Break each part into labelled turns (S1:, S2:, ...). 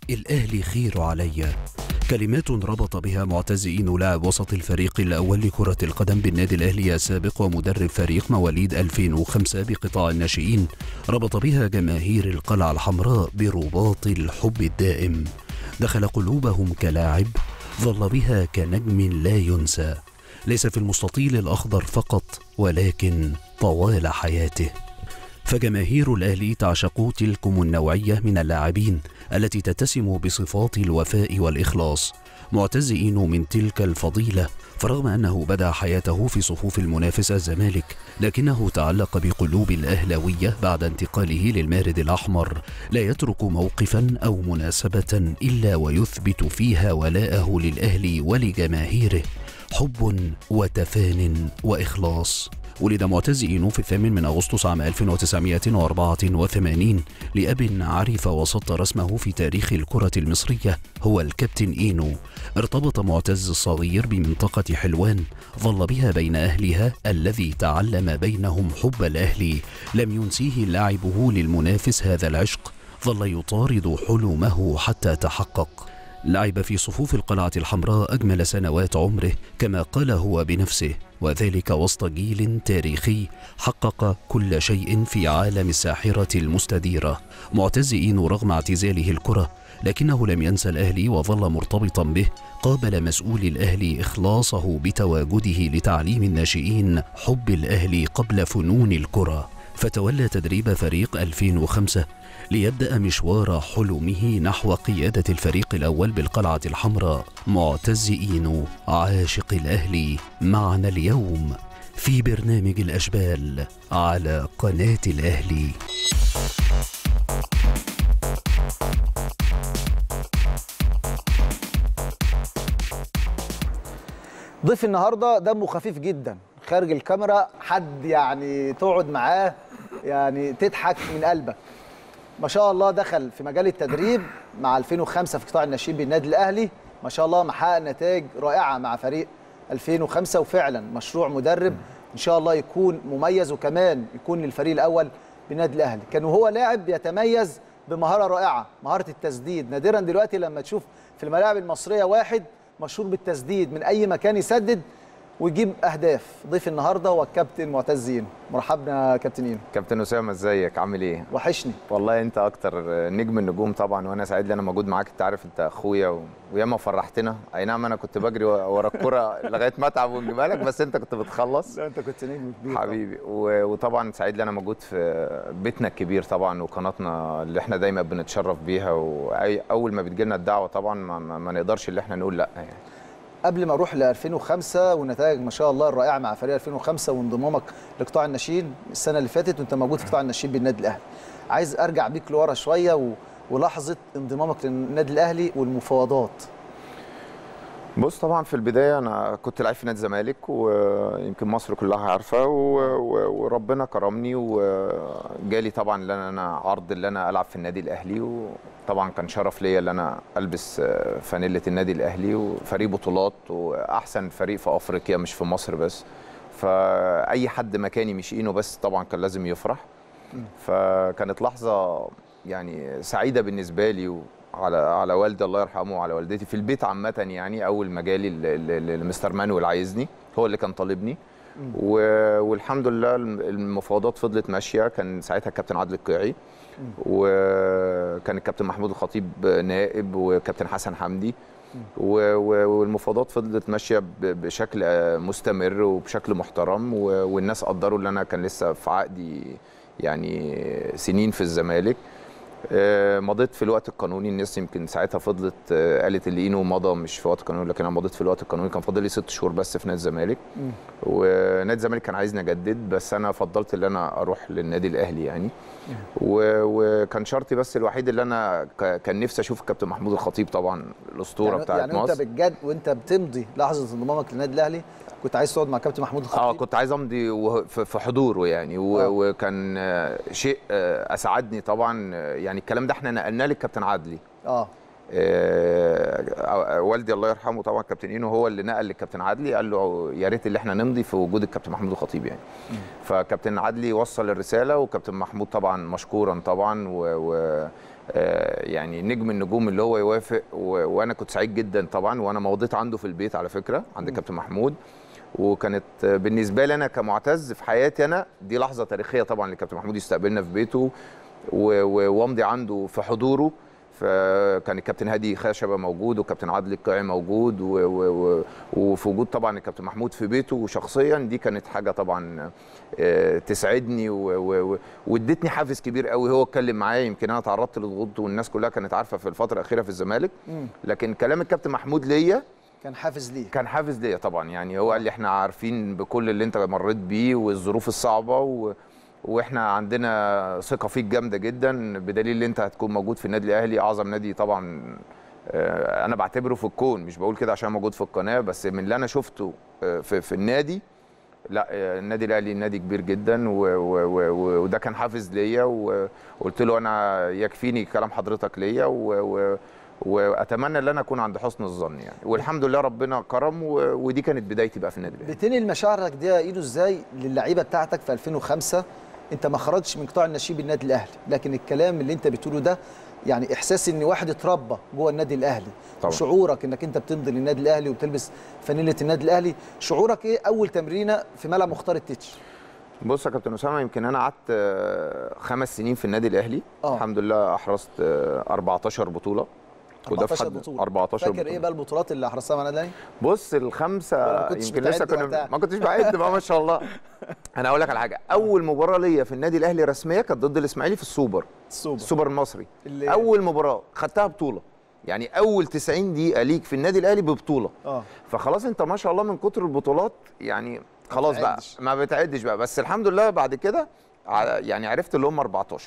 S1: الأهلي خير علي. كلمات ربط بها معتز إينو لاعب وسط الفريق الأول لكرة القدم بالنادي الأهلي السابق ومدرب فريق مواليد 2005 بقطاع الناشئين، ربط بها جماهير القلعة الحمراء برباط الحب الدائم. دخل قلوبهم كلاعب، ظل بها كنجم لا ينسى، ليس في المستطيل الأخضر فقط ولكن طوال حياته. فجماهير الأهلي تعشق تلكم النوعية من اللاعبين التي تتسم بصفات الوفاء والإخلاص. معتز إينو من تلك الفضيلة، فرغم أنه بدأ حياته في صفوف المنافس الزمالك، لكنه تعلق بقلوب الأهلاوية بعد انتقاله للمارد الأحمر. لا يترك موقفا أو مناسبة إلا ويثبت فيها ولاءه للأهلي ولجماهيره، حب وتفان وإخلاص. ولد معتز إينو في 8 أغسطس عام 1984 لأب عرف وسطر اسمه في تاريخ الكرة المصرية، هو الكابتن إينو. ارتبط معتز الصغير بمنطقة حلوان، ظل بها بين أهلها الذي تعلم بينهم حب الأهلي. لم ينسيه لاعبه للمنافس هذا العشق، ظل يطارد حلمه حتى تحقق. لعب في صفوف القلعة الحمراء أجمل سنوات عمره كما قال هو بنفسه، وذلك وسط جيل تاريخي حقق كل شيء في عالم الساحرة المستديرة. معتز إينو رغم اعتزاله الكرة لكنه لم ينسى الأهلي وظل مرتبطا به. قابل مسؤولي الأهلي إخلاصه بتواجده لتعليم الناشئين حب الأهلي قبل فنون الكرة، فتولى تدريب فريق 2005 ليبدأ مشوار حلمه نحو قيادة الفريق الأول بالقلعة الحمراء. معتز إينو عاشق الأهلي معنا اليوم في برنامج الأشبال على قناة الأهلي.
S2: ضيف النهارده دمه خفيف جدا، خارج الكاميرا حد يعني تقعد معاه يعني تضحك من قلبك. ما شاء الله دخل في مجال التدريب مع 2005 في قطاع الناشئين بالنادي الاهلي، ما شاء الله محقق نتائج رائعه مع فريق 2005، وفعلا مشروع مدرب ان شاء الله يكون مميز وكمان يكون للفريق الاول بالنادي الاهلي. كان وهو لاعب يتميز بمهاره رائعه، مهاره التسديد. نادرا دلوقتي لما تشوف في الملاعب المصريه واحد مشهور بالتسديد، من اي مكان يسدد ويجيب اهداف. ضيف النهارده هو الكابتن معتز إينو. مرحبا يا كابتن إينو.
S3: كابتن اسامه، ازيك؟ عامل ايه؟
S2: وحشني
S3: والله، انت اكتر نجم النجوم طبعا، وانا سعيد ان انا موجود معاك. انت عارف انت اخويا وياما فرحتنا. اي نعم انا كنت بجري ورا الكوره لغايه ما اتعب ونجيبها لك، بس انت كنت بتخلص.
S2: لا انت كنت نجم كبير
S3: حبيبي. وطبعا سعيد ان انا موجود في بيتنا الكبير طبعا، وقناتنا اللي احنا دايما بنتشرف بيها، واول ما بتجي لنا الدعوه طبعا ما نقدرش اللي احنا نقول لا يعني.
S2: قبل ما اروح ل 2005 والنتائج ما شاء الله الرائعه مع فريق 2005 وانضمامك لقطاع الناشئين السنه اللي فاتت وانت موجود في قطاع الناشئين بالنادي الاهلي، عايز ارجع بيك لورا شويه ولحظه انضمامك للنادي الاهلي والمفاوضات.
S3: بص، طبعا في البدايه انا كنت لعيب في نادي الزمالك، ويمكن مصر كلها عارفه، وربنا كرمني وجالي طبعا ان انا عرض ان انا العب في النادي الاهلي، وطبعا كان شرف ليا ان انا البس فانيله النادي الاهلي وفريق بطولات واحسن فريق في افريقيا مش في مصر بس. فاي حد مكاني مش إينو بس طبعا كان لازم يفرح. فكانت لحظه يعني سعيده بالنسبه لي، على والدي الله يرحمه وعلى والدتي في البيت عامه يعني. اول ما جالي المستر مانويل عايزني، هو اللي كان طالبني، والحمد لله المفاوضات فضلت ماشيه. كان ساعتها الكابتن عادل القيعي، وكان الكابتن محمود الخطيب نائب، وكابتن حسن حمدي، والمفاوضات فضلت ماشيه بشكل مستمر وبشكل محترم، والناس قدروا ان انا كان لسه في عقدي يعني سنين في الزمالك. مضيت في الوقت القانوني. الناس يمكن ساعتها فضلت قالت اللي إينو مضى مش في وقت قانوني، لكن انا مضيت في الوقت القانوني. كان فاضل لي 6 شهور بس في نادي الزمالك، ونادي الزمالك كان عايزني اجدد، بس انا فضلت ان انا اروح للنادي الاهلي يعني. وكان شرطي بس الوحيد اللي انا كان نفسي اشوف الكابتن محمود الخطيب طبعا، الاسطوره بتاعت
S2: يعني
S3: مصر.
S2: انت بجد وانت بتمضي لحظه انضمامك للنادي الاهلي كنت عايز تقعد مع كابتن محمود الخطيب؟
S3: كنت عايز امضي في حضوره يعني، وكان شيء اسعدني طبعا يعني. الكلام ده احنا نقلناه للكابتن عدلي. والدي الله يرحمه طبعا كابتن اينو هو اللي نقل للكابتن عدلي، قال له يا ريت اللي احنا نمضي في وجود الكابتن محمود الخطيب يعني. فكابتن عدلي وصل الرساله، وكابتن محمود طبعا مشكورا طبعا يعني نجم النجوم اللي هو يوافق، وانا كنت سعيد جدا طبعا، وانا مضيت عنده في البيت على فكره عند كابتن محمود، وكانت بالنسبه لي انا كمعتز في حياتي انا دي لحظه تاريخيه طبعا لكابتن محمود يستقبلنا في بيته وامضي عنده في حضوره. فكان الكابتن هادي خشبه موجود، وكابتن عادل القيعي موجود، وفي وجود طبعا الكابتن محمود في بيته وشخصيا، دي كانت حاجه طبعا تسعدني وادتني حافز كبير قوي. هو اتكلم معايا، يمكن انا تعرضت للضغوط والناس كلها كانت عارفه في الفتره الاخيره في الزمالك، لكن كلام الكابتن محمود ليا
S2: كان حافز ليه،
S3: كان حافز ليا طبعا. يعني هو قال لي احنا عارفين بكل اللي انت مريت بيه والظروف الصعبه واحنا عندنا ثقه فيك جامده جدا، بدليل ان انت هتكون موجود في النادي الاهلي، اعظم نادي طبعا انا بعتبره في الكون، مش بقول كده عشان موجود في القناه، بس من اللي انا شفته في النادي، لا النادي الاهلي نادي كبير جدا، وده كان حافز ليا، وقلت له انا يكفيني كلام حضرتك ليا، واتمنى ان انا اكون عند حسن الظن يعني، والحمد لله ربنا كرم، ودي كانت بدايتي بقى في النادي الاهلي.
S2: بتنقل مشاعرك دي يا ايدو ازاي للعيبه بتاعتك في 2005؟ انت ما خرجتش من قطاع النشيب النادي الاهلي، لكن الكلام اللي انت بتقوله ده يعني احساس ان واحد اتربى جوه النادي الاهلي، وشعورك انك انت بتمضي للنادي الاهلي وبتلبس فانيله النادي الاهلي، شعورك ايه اول تمرينه في ملعب مختار التتش؟
S3: بص يا كابتن اسامه، يمكن انا قعدت 5 سنين في النادي الاهلي. الحمد لله احرزت 14 بطوله.
S2: 14 بطوله.
S3: 14
S2: فاكر ايه بقى البطولات اللي احرزتها مع النادي الاهلي؟
S3: بص الخمسه يمكن لسه كنا ما كنتش بعد بقى ما شاء الله. انا هقول لك على حاجه، اول مباراه ليا في النادي الاهلي رسميه كانت ضد الاسماعيلي في السوبر المصري، اول مباراه خدتها بطوله، يعني اول 90 دقيقه ليك في النادي الاهلي ببطوله. فخلاص انت ما شاء الله من كتر البطولات يعني خلاص بقى ما بتعدش بقى، بس الحمد لله بعد كده يعني عرفت اللي هم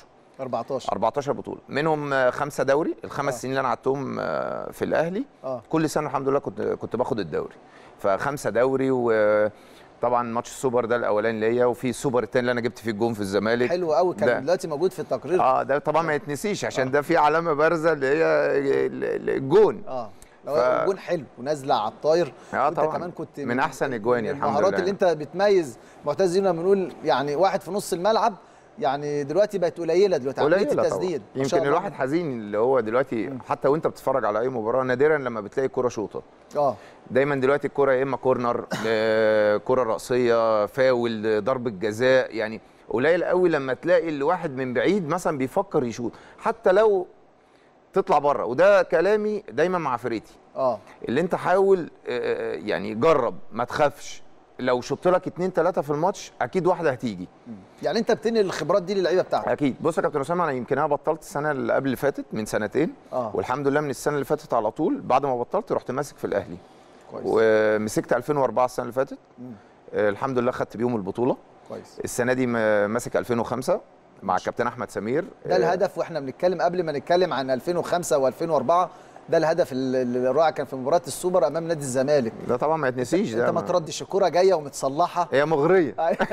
S3: 14 بطوله، منهم 5 دوري، الخمس سنين اللي انا قعدتهم في الاهلي كل سنه الحمد لله كنت باخد الدوري، ف5 دوري. وطبعا ماتش السوبر ده الاولاني ليا، وفي السوبر الثاني اللي انا جبت فيه الجون في الزمالك،
S2: حلو قوي، كان دلوقتي موجود في التقرير.
S3: ده طبعا ما يتنسيش عشان ده في علامه بارزه اللي هي الجون.
S2: جون حلو ونازله على الطاير.
S3: انت
S2: كمان كنت
S3: من احسن اجوان الحمد لله.
S2: المهارات اللي انت بتميز معتز لما بنقول يعني واحد في نص الملعب، يعني دلوقتي بقت قليله دلوقتي عمليه التسديد.
S3: يمكن الواحد حزين اللي هو دلوقتي حتى وانت بتتفرج على اي مباراه نادرا لما بتلاقي كوره شوطه. دايما دلوقتي الكوره يا اما كورنر، كوره راسيه، فاول، ضربه جزاء، يعني قليل قوي لما تلاقي الواحد من بعيد مثلا بيفكر يشوط حتى لو تطلع بره. وده كلامي دايما مع فرقتي، اللي انت حاول يعني جرب، ما تخافش، لو شطت لك 2 3 في الماتش اكيد واحده هتيجي.
S2: يعني انت بتنقل الخبرات دي للعيبه بتاعتك
S3: اكيد. بص يا كابتن اسامه، انا يمكن بطلت السنه اللي قبل اللي فاتت من سنتين، والحمد لله من السنه اللي فاتت على طول بعد ما بطلت رحت ماسك في الاهلي كويس، ومسكت 2004 السنه اللي فاتت الحمد لله خدت بيهم البطوله كويس. السنه دي ماسك 2005 مع الكابتن احمد سمير.
S2: ده الهدف، واحنا بنتكلم قبل ما نتكلم عن 2005 و2004 ده الهدف الرائع كان في مباراه السوبر امام نادي الزمالك.
S3: ده طبعا ما يتنسيش،
S2: انت ما تردش الكره جايه ومتصلحه،
S3: هي مغريه.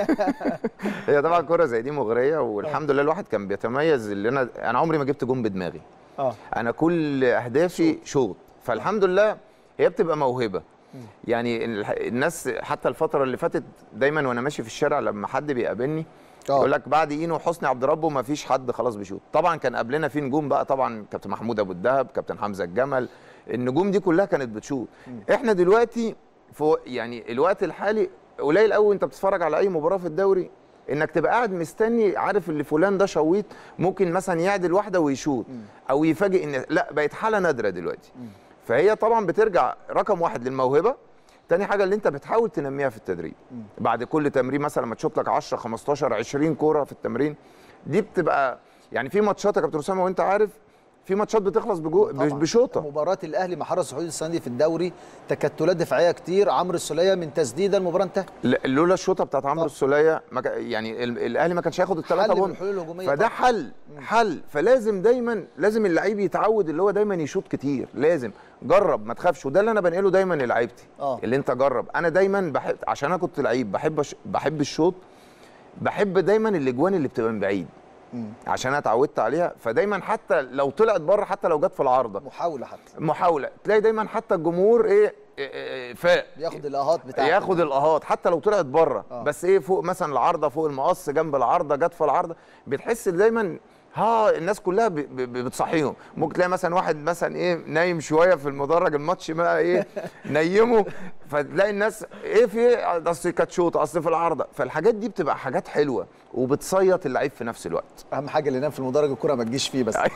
S3: هي طبعا كره زي دي مغريه، والحمد لله الواحد كان بيتميز. اللي انا عمري ما جبت جون بدماغي، انا كل اهدافي شوط، فالحمد لله هي بتبقى موهبه. يعني الناس حتى الفتره اللي فاتت دايما وانا ماشي في الشارع لما حد بيقابلني يقول لك بعد اينو وحسني عبد ربه ما فيش حد خلاص بيشوط. طبعا كان قبلنا في نجوم بقى، طبعا كابتن محمود ابو الدهب، كابتن حمزه الجمل، النجوم دي كلها كانت بتشوط. احنا دلوقتي في يعني الوقت الحالي قليل قوي انت بتتفرج على اي مباراه في الدوري انك تبقى قاعد مستني عارف اللي فلان ده شويط ممكن مثلا يعدل واحده ويشوط او يفاجئ ان لا، بقت حاله نادره دلوقتي. فهي طبعا بترجع رقم 1 للموهبه، تاني حاجه اللي انت بتحاول تنميها في التدريب. بعد كل تمرين مثلا لما تشوط لك 10 15 20 كوره في التمرين دي بتبقى يعني في ماتشات يا كابتن اسامه وانت عارف في ماتشات بتخلص بشوطه.
S2: مباراه الاهلي مع حرس الحدود السنه دي في الدوري تكتلات دفاعيه كتير، عمرو السوليه من تسديده المباراه انتهت.
S3: لولا الشوطه بتاعت عمرو السوليه يعني الاهلي ما كانش هياخد ال3 بونت، فده حل. فلازم دايما لازم اللعيب يتعود اللي هو دايما يشوط كتير، لازم جرب ما تخافش، وده اللي انا بنقله دايما للعيبتي اللي انت جرب. انا دايما عشان انا كنت لعيب بحب الشوط، بحب دايما الاجوان اللي بتبقى من بعيد. عشان انا اتعودت عليها. فدايما حتى لو طلعت بره، حتى لو جت في العارضه محاوله تلاقي دايما حتى الجمهور فاق
S2: ياخد الاهات بتاعته،
S3: ياخد الاهات حتى لو طلعت بره. بس فوق مثلا العارضه، فوق المقص، جنب العارضه، جت في العارضه، بتحس دايما الناس كلها بتصحيهم. ممكن تلاقي مثلا واحد مثلا نايم شويه في المدرج، الماتش بقى نيمه، فتلاقي الناس في اصل كانت شوطه، اصل في العارضه. فالحاجات دي بتبقى حاجات حلوه وبتصيط اللعيب في نفس الوقت.
S2: اهم حاجه اللي ينام في المدرج الكره ما تجيش فيه بس.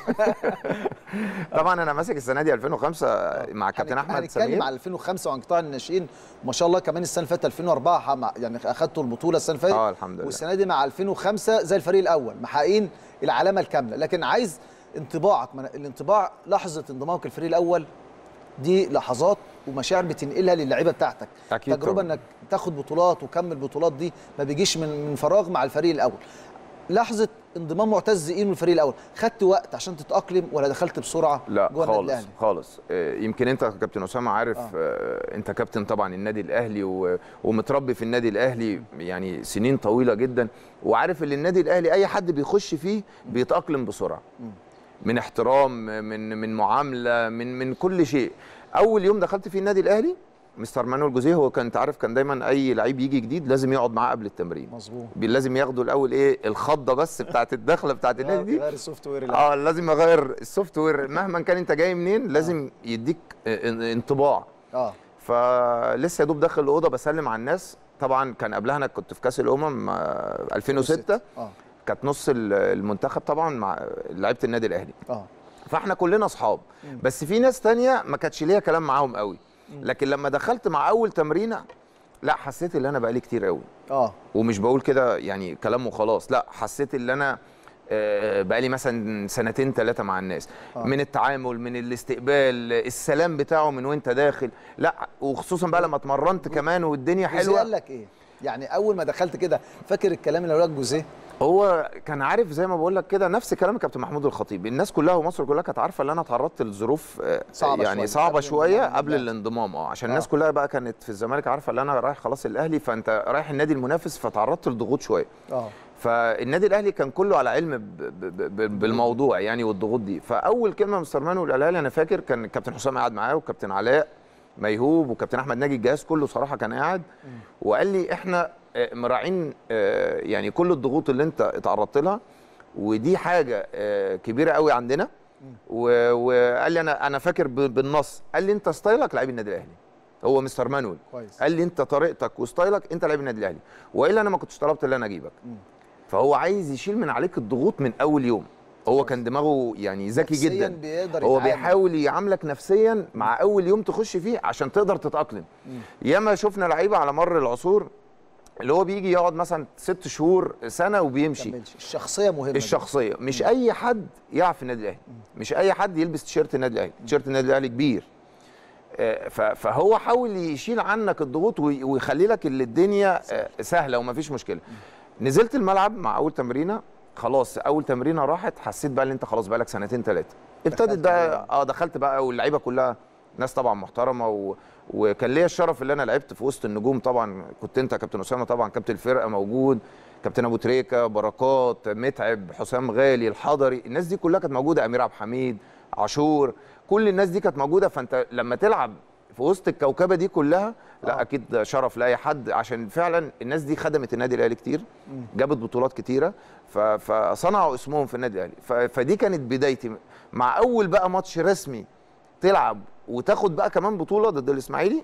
S3: طبعا انا ماسك السنه دي 2005 مع كابتن احمد سمير.
S2: هنتكلم على 2005 وعن قطاع الناشئين، ما شاء الله. كمان السنه اللي فاتت 2004 يعني اخذتوا البطوله السنه اللي فاتت.
S3: الحمد لله.
S2: والسنه دي مع 2005 زي الفريق الاول محققين العلامه الكامله. لكن عايز انطباعك، الانطباع لحظه انضمامك الفريق الاول دي لحظات ومشاعر بتنقلها للاعيبه بتاعتك.
S3: أكيد
S2: تجربه
S3: طبعا.
S2: انك تاخد بطولات وكم البطولات دي ما بيجيش من فراغ مع الفريق الاول. لحظه انضمام معتز اينو الفريق الاول، خدت وقت عشان تتاقلم ولا دخلت بسرعه؟
S3: لا خالص خالص. يمكن انت كابتن اسامه عارف، انت كابتن طبعا النادي الاهلي ومتربي في النادي الاهلي يعني سنين طويله جدا، وعارف ان النادي الاهلي اي حد بيخش فيه بيتاقلم بسرعه، من احترام، من معامله، من كل شيء. اول يوم دخلت فيه النادي الاهلي مستر مانويل جوزيه، هو كان عارف كان دايما اي لعيب يجي جديد لازم يقعد معاه قبل التمرين.
S2: مظبوط.
S3: لازم ياخدوا الاول الخضه بس بتاعت الدخله بتاعت النادي دي.
S2: يغير السوفت وير.
S3: لازم يغير السوفت وير مهما كان انت جاي منين، لازم يديك انطباع. فلسه يا دوب داخل الاوضه بسلم على الناس. طبعا كان قبلها انا كنت في كاس الامم 2006. كانت نص المنتخب طبعا مع لعيبه النادي الاهلي. فاحنا كلنا اصحاب، بس في ناس تانية ما كانتش ليا كلام معاهم قوي. لكن لما دخلت مع اول تمرينه، لا حسيت ان انا بقالي كتير قوي. ومش بقول كده يعني كلام وخلاص، لا حسيت ان انا بقالي مثلا 2 3 مع الناس. من التعامل، من الاستقبال، السلام بتاعه من وانت داخل، لا وخصوصا بقى لما اتمرنت كمان والدنيا حلوه.
S2: قال لك ايه يعني اول ما دخلت كده؟ فاكر الكلام اللي قاله لك جوزيه؟
S3: هو كان عارف زي ما بقول لك كده، نفس كلام كابتن محمود الخطيب. الناس كلها ومصر كلها كانت عارفه ان انا اتعرضت لظروف صعبه شويه قبل الانضمام. عشان الناس كلها بقى كانت في الزمالك عارفه ان انا رايح خلاص الاهلي، فانت رايح النادي المنافس، فتعرضت لضغوط شويه. فالنادي الاهلي كان كله على علم بالموضوع يعني والضغوط دي. فاول كلمه مستر مانويل قالها لي، انا فاكر كان كابتن حسام قاعد معايا وكابتن علاء ميهوب وكابتن احمد ناجي، الجهاز كله صراحه كان قاعد، وقال لي احنا مراعين يعني كل الضغوط اللي انت اتعرضت لها، ودي حاجه كبيره قوي عندنا. وقال لي انا فاكر بالنص، قال لي انت ستايلك لعيب النادي الاهلي. هو مستر مانويل قال لي انت طريقتك وستايلك انت لعيب النادي الاهلي، والا انا ما كنتش طلبت ان انا اجيبك. فهو عايز يشيل من عليك الضغوط من اول يوم. هو كان دماغه يعني ذكي جدا، هو بيحاول يعاملك نفسيا مع اول يوم تخش فيه عشان تقدر تتاقلم. ياما شفنا لعيبه على مر العصور اللي هو بيجي يقعد مثلا 6 شهور سنه وبيمشي.
S2: الشخصيه مهمه.
S3: الشخصيه مش اي حد يلعب في النادي الاهلي، مش اي حد يلبس تيشيرت النادي الاهلي. تيشيرت النادي الاهلي كبير. فهو حاول يشيل عنك الضغوط ويخلي لك الدنيا سهله ومفيش مشكله. نزلت الملعب مع اول تمرينه، خلاص اول تمرينه راحت، حسيت بقى ان انت خلاص بقى لك 2 3 ابتدت بقى دخلت بقى، واللعيبه كلها ناس طبعا محترمه وكان ليا الشرف اللي انا لعبت في وسط النجوم. طبعا كنت انت كابتن اسامه، طبعا كابتن الفرقه موجود، كابتن ابو تريكه، بركات، متعب، حسام غالي، الحضري، الناس دي كلها كانت موجوده، امير عبد الحميد، عاشور، كل الناس دي كانت موجوده. فانت لما تلعب في وسط الكوكبه دي كلها، لا اكيد شرف لاي حد، عشان فعلا الناس دي خدمت النادي الاهلي كتير، جابت بطولات كتيره، فصنعوا اسمهم في النادي الاهلي. فدي كانت بدايتي مع اول بقى ماتش رسمي تلعب وتاخد بقى كمان بطوله ضد الاسماعيلي.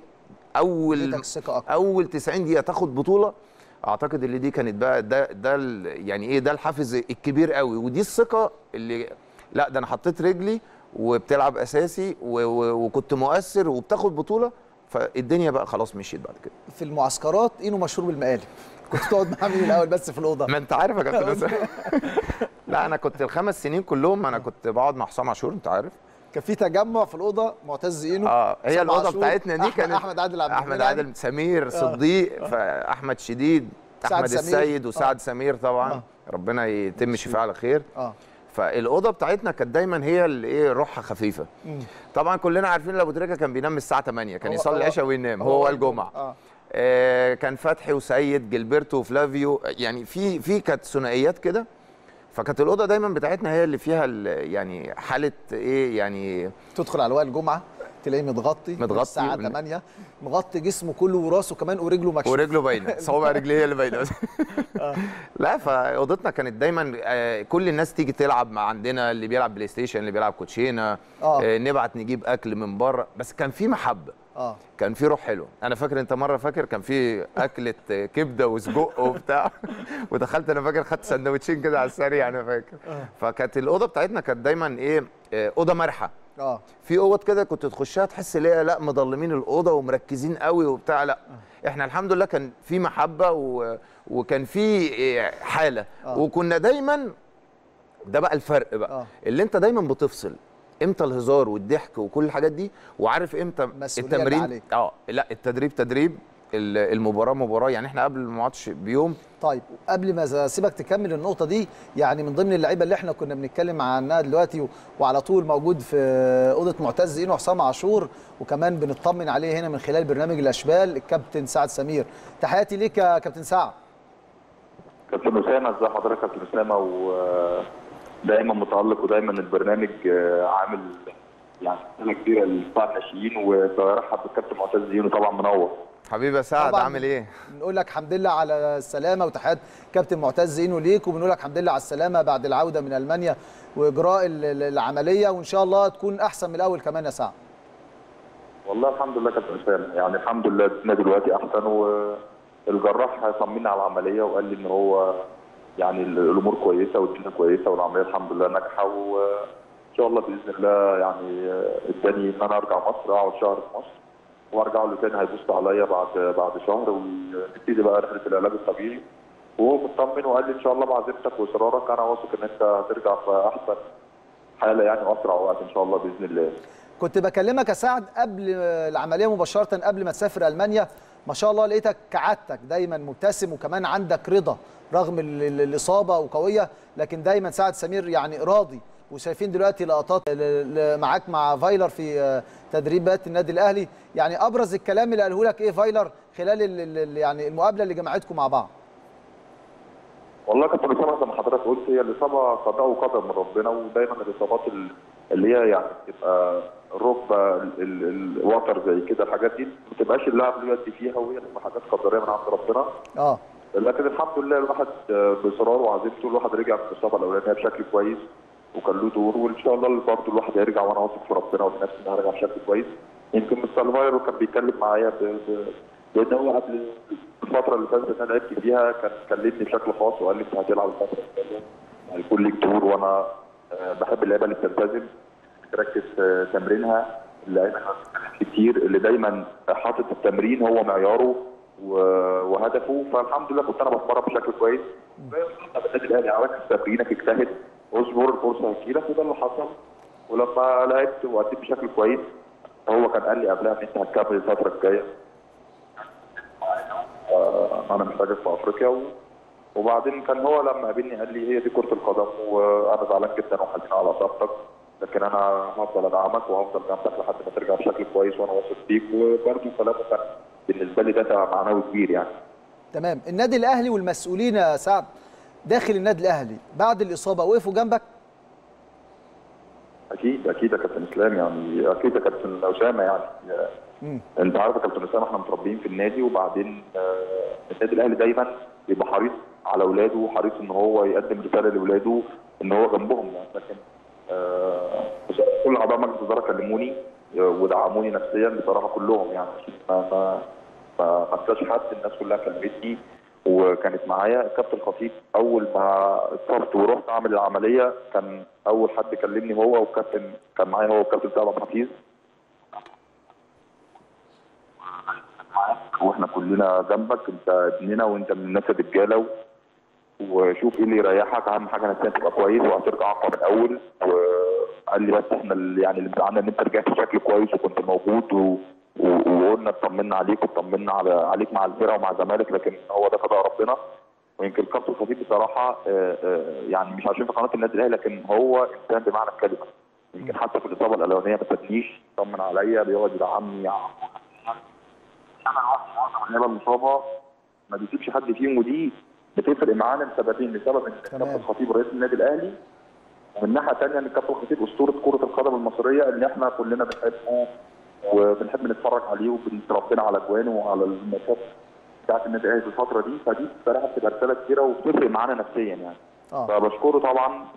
S3: اول 90 دقيقه تاخد بطوله. اعتقد اللي دي كانت بقى ده يعني ايه، ده الحافز الكبير قوي، ودي الثقه اللي لا ده انا حطيت رجلي وبتلعب اساسي وكنت مؤثر وبتاخد بطوله. فالدنيا بقى خلاص مشيت بعد كده.
S2: في المعسكرات اينو مشهور بالمقالب، كنت تقعد مع مين الاول بس في الاوضه؟
S3: ما انت عارف يا كابتن. لا انا كنت ال5 سنين كلهم انا كنت بقعد مع حسام عاشور، انت عارف.
S2: كان في تجمع في الاوضه، معتز اينو،
S3: هي الاوضه بتاعتنا دي كانت
S2: احمد عادل
S3: سمير صديق، فاحمد شديد، احمد السيد وسعد سمير طبعا. ربنا يتم شفاعه على خير. فالاوضه بتاعتنا كانت دايما هي اللي ايه، روحها خفيفه. طبعا كلنا عارفين ابو تريكه كان بينام الساعه 8، كان يصلي العشاء وينام هو الجمعه. كان فتحي وسيد، جilberto وفلافيو، يعني في كانت ثنائيات كده. فكانت الاوضه دايما بتاعتنا هي اللي فيها يعني حاله ايه يعني.
S2: تدخل على وائل جمعه تلاقيه متغطي الساعه 8 مغطي جسمه كله وراسه كمان ورجله مكشوف
S3: ورجله باينه، صوابع رجليه هي اللي باينه. لا فاوضتنا كانت دايما كل الناس تيجي تلعب مع عندنا، اللي بيلعب بلاي ستيشن، اللي بيلعب كوتشينه، نبعت نجيب اكل من بره، بس كان في محبه. كان في روح حلو. انا فاكر انت مره فاكر كان في اكله كبده وسجق وبتاع ودخلت انا فاكر خدت سندوتشين كده على السريع انا فاكر. فكانت الاوضه بتاعتنا كانت دايما ايه اوضه مرحه. في اوض كده كنت تخشها تحس ليه لا مضلمين الاوضه ومركزين قوي وبتاع، لا احنا الحمد لله كان في محبه وكان في حاله. وكنا دايما ده بقى الفرق بقى اللي انت دايما بتفصل امتى الهزار والضحك وكل الحاجات دي، وعارف امتى التمرين لا التدريب تدريب، المباراه مباراه. يعني احنا قبل الماتش بيوم.
S2: طيب قبل ما اسيبك تكمل النقطه دي، يعني من ضمن اللعيبه اللي احنا كنا بنتكلم عنها دلوقتي وعلى طول موجود في اوضه معتز اينو حسام عاشور، وكمان بنطمن عليه هنا من خلال برنامج الاشبال الكابتن سعد سمير. تحياتي ليك يا كابتن سعد.
S4: كابتن اسامه، ازي حضرتك يا كابتن اسامه؟ ودايما متالق ودايما البرنامج عامل يعني سنه كبيره للقطاع الناشئين، وبرحب بالكابتن معتز اينو طبعا منور.
S3: حبيبي يا سعد، عامل ايه؟
S2: بنقول لك الحمد لله على السلامه، وتحيات كابتن معتز اينو ليك، وبنقول لك الحمد لله على السلامه بعد العوده من المانيا واجراء العمليه، وان شاء الله تكون احسن من الاول كمان يا سعد.
S4: والله الحمد لله كابتن اسامه، يعني الحمد لله الدنيا دلوقتي احسن، والجراح طمنا على العمليه وقال لي ان هو يعني الامور كويسه والدنيا كويسه والعمليه الحمد لله ناجحه، وان شاء الله باذن الله يعني اداني ان انا ارجع مصر، اقعد شهر في مصر وارجع له تاني، هيبص عليا بعد شهر ونبتدي بقى رحله العلاج الطبيعي. وهو مطمن وقال لي ان شاء الله بعزيمتك واصرارك انا واثق ان انت هترجع في احسن حاله يعني واسرع وقت ان شاء الله باذن الله.
S2: كنت بكلمك يا سعد قبل العمليه مباشره قبل ما تسافر المانيا، ما شاء الله لقيتك كعادتك دايما مبتسم وكمان عندك رضا رغم الاصابه وقويه، لكن دايما سعد سمير يعني راضي. وشايفين دلوقتي لقطات معاك مع فايلر في تدريبات النادي الاهلي، يعني ابرز الكلام اللي قاله لك ايه فايلر خلال يعني المقابله اللي جمعتكم مع بعض؟
S4: والله كابتن اسامه زي ما حضرتك قلت، هي الاصابه قضاء وقدر من ربنا، ودايما الاصابات اللي هي يعني بتبقى الركبه الوتر زي كده الحاجات دي ما بتبقاش اللاعب له يد فيها، وهي بتبقى حاجات قدريه من عند ربنا. لكن الحمد لله الواحد باصراره وعزيمته الواحد رجع من الاصابه الاولانيه بشكل كويس وكان له دور، وان شاء الله برضه الواحد هيرجع وانا واثق في ربنا وبنفسي ان هرجع بشكل كويس. يمكن مستر فايلر كان بيتكلم معايا لان هو قبل الفتره اللي فاتت انا لعبت فيها كان كلمني بشكل خاص وقال لي انت هتلعب الفتره الجايه يعني يكون ليك دور، وانا بحب اللعيبه اللي بتلتزم بتركز في تمرينها، اللعيبه كتير اللي دايما حاطط التمرين هو معياره وهدفه. فالحمد لله كنت انا بتمرن بشكل كويس. النادي الاهلي عملت تمرينك اجتهد اصبر الفرصه هتجيلك، وده اللي حصل. ولما لعبت واديت بشكل كويس هو كان قال لي قبلها ان انت هتكمل الفتره الجايه، انا محتاجك في افريقيا. وبعدين كان هو لما قابلني قال لي هي دي كره القدم وانا زعلان جدا وحزين على اصابتك، لكن انا هفضل ادعمك وهفضل جنبك لحد ما ترجع بشكل كويس وانا واثق فيك. وبرده كلامه كان بالنسبه لي ده معنوي كبير يعني.
S2: تمام. النادي الاهلي والمسؤولين يا سعد داخل النادي الاهلي بعد الاصابه وقفوا جنبك؟
S4: اكيد اكيد يا كابتن اسلام، يعني اكيد يا كابتن اسامه يعني انت عارف يا كابتن اسامه احنا متربيين في النادي، وبعدين النادي الاهلي دايما بيبقى حريص على اولاده وحريص ان هو يقدم رساله لاولاده ان هو جنبهم يعني. لكن كل اعضاء مجلس الاداره كلموني ودعموني نفسيا بصراحه كلهم يعني، ما انساش حد، الناس كلها كلمتني وكانت معايا. الكابتن خطيب اول ما اتصبت ورحت اعمل العمليه كان اول حد كلمني هو، والكابتن كان معايا هو والكابتن سعد عبد الحفيظ، واحنا كلنا جنبك، انت ابننا وانت من الناس الرجاله، وشوف ايه اللي يريحك، اهم حاجه نفسيا تبقى كويس وهترجع اقوى من الاول. وقال لي بس احنا يعني اللي زعلنا ان انت رجعت بشكل كويس وكنت موجود وقلنا اطمنا عليك واطمنا عليك مع الفرقه ومع الزمالك، لكن هو ده قضاء ربنا. ويمكن الكابتن خطيب بصراحه يعني مش عشان في قناه النادي الاهلي، لكن هو انسان بمعنى الكلمه. يمكن حتى في الاصابه الاولانيه ما سابنيش، طمن عليا، بيقعد يدعمني. انا اللعيبه المصابه ما بيسيبش حد فيهم، ودي بتفرق معانا لسببين، لسبب ان الكابتن الخطيب رئيس النادي الاهلي، ومن ناحيه ثانيه ان الكابتن الخطيب اسطوره كره القدم المصريه اللي احنا كلنا بنحبه وبنحب نتفرج عليه وبنتربينا على اجوانه وعلى الماتشات بتاعت النادي الاهلي في الفتره دي، فدي بصراحه بتبقى رساله كبيره وبتفرق معانا نفسيا يعني. فبشكره طبعا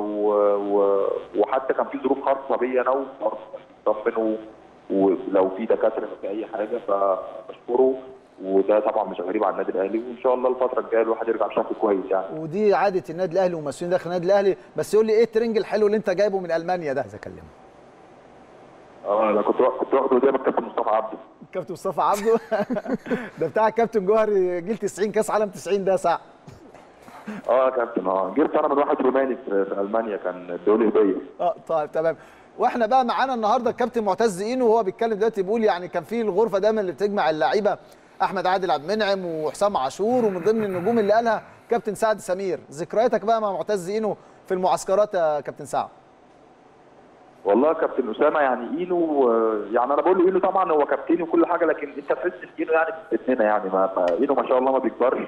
S4: وحتى كان في ظروف خاصه بيا انا وطبعا ولو في دكاتره في اي حاجه فبشكره، وده طبعا مش غريب على النادي الاهلي، وان شاء الله الفتره الجايه الواحد يرجع بشكل كويس يعني.
S2: ودي عاده النادي الاهلي ومسؤولين داخل النادي الاهلي. بس يقول لي ايه الترنج الحلو اللي انت جايبه من المانيا ده؟ عايز اكلمه.
S4: انا كنت واخده قدام الكابتن مصطفى عبده.
S2: الكابتن مصطفى عبده ده بتاع الكابتن جوهري جيل 90 كاس عالم 90 ده ساعه.
S4: يا كابتن جبت انا من واحد روماني في المانيا كان ادوني هديه.
S2: طيب تمام. واحنا بقى معانا النهارده الكابتن معتز اينو وهو بيتكلم دلوقتي بيقول يعني كان في الغرفه دايما اللي بتجمع اللعيبه احمد عادل عبد المنعم وحسام عاشور، ومن ضمن النجوم اللي قالها كابتن سعد سمير. ذكرياتك بقى مع معتز اينو في المعسكرات يا كابتن سعد؟
S4: والله يا كابتن اسامه يعني اينو، يعني انا بقول له اينو طبعا هو كابتن وكل حاجه، لكن انت تحس ان اينو يعني ابننا يعني اينو ما شاء الله ما بيكبرش.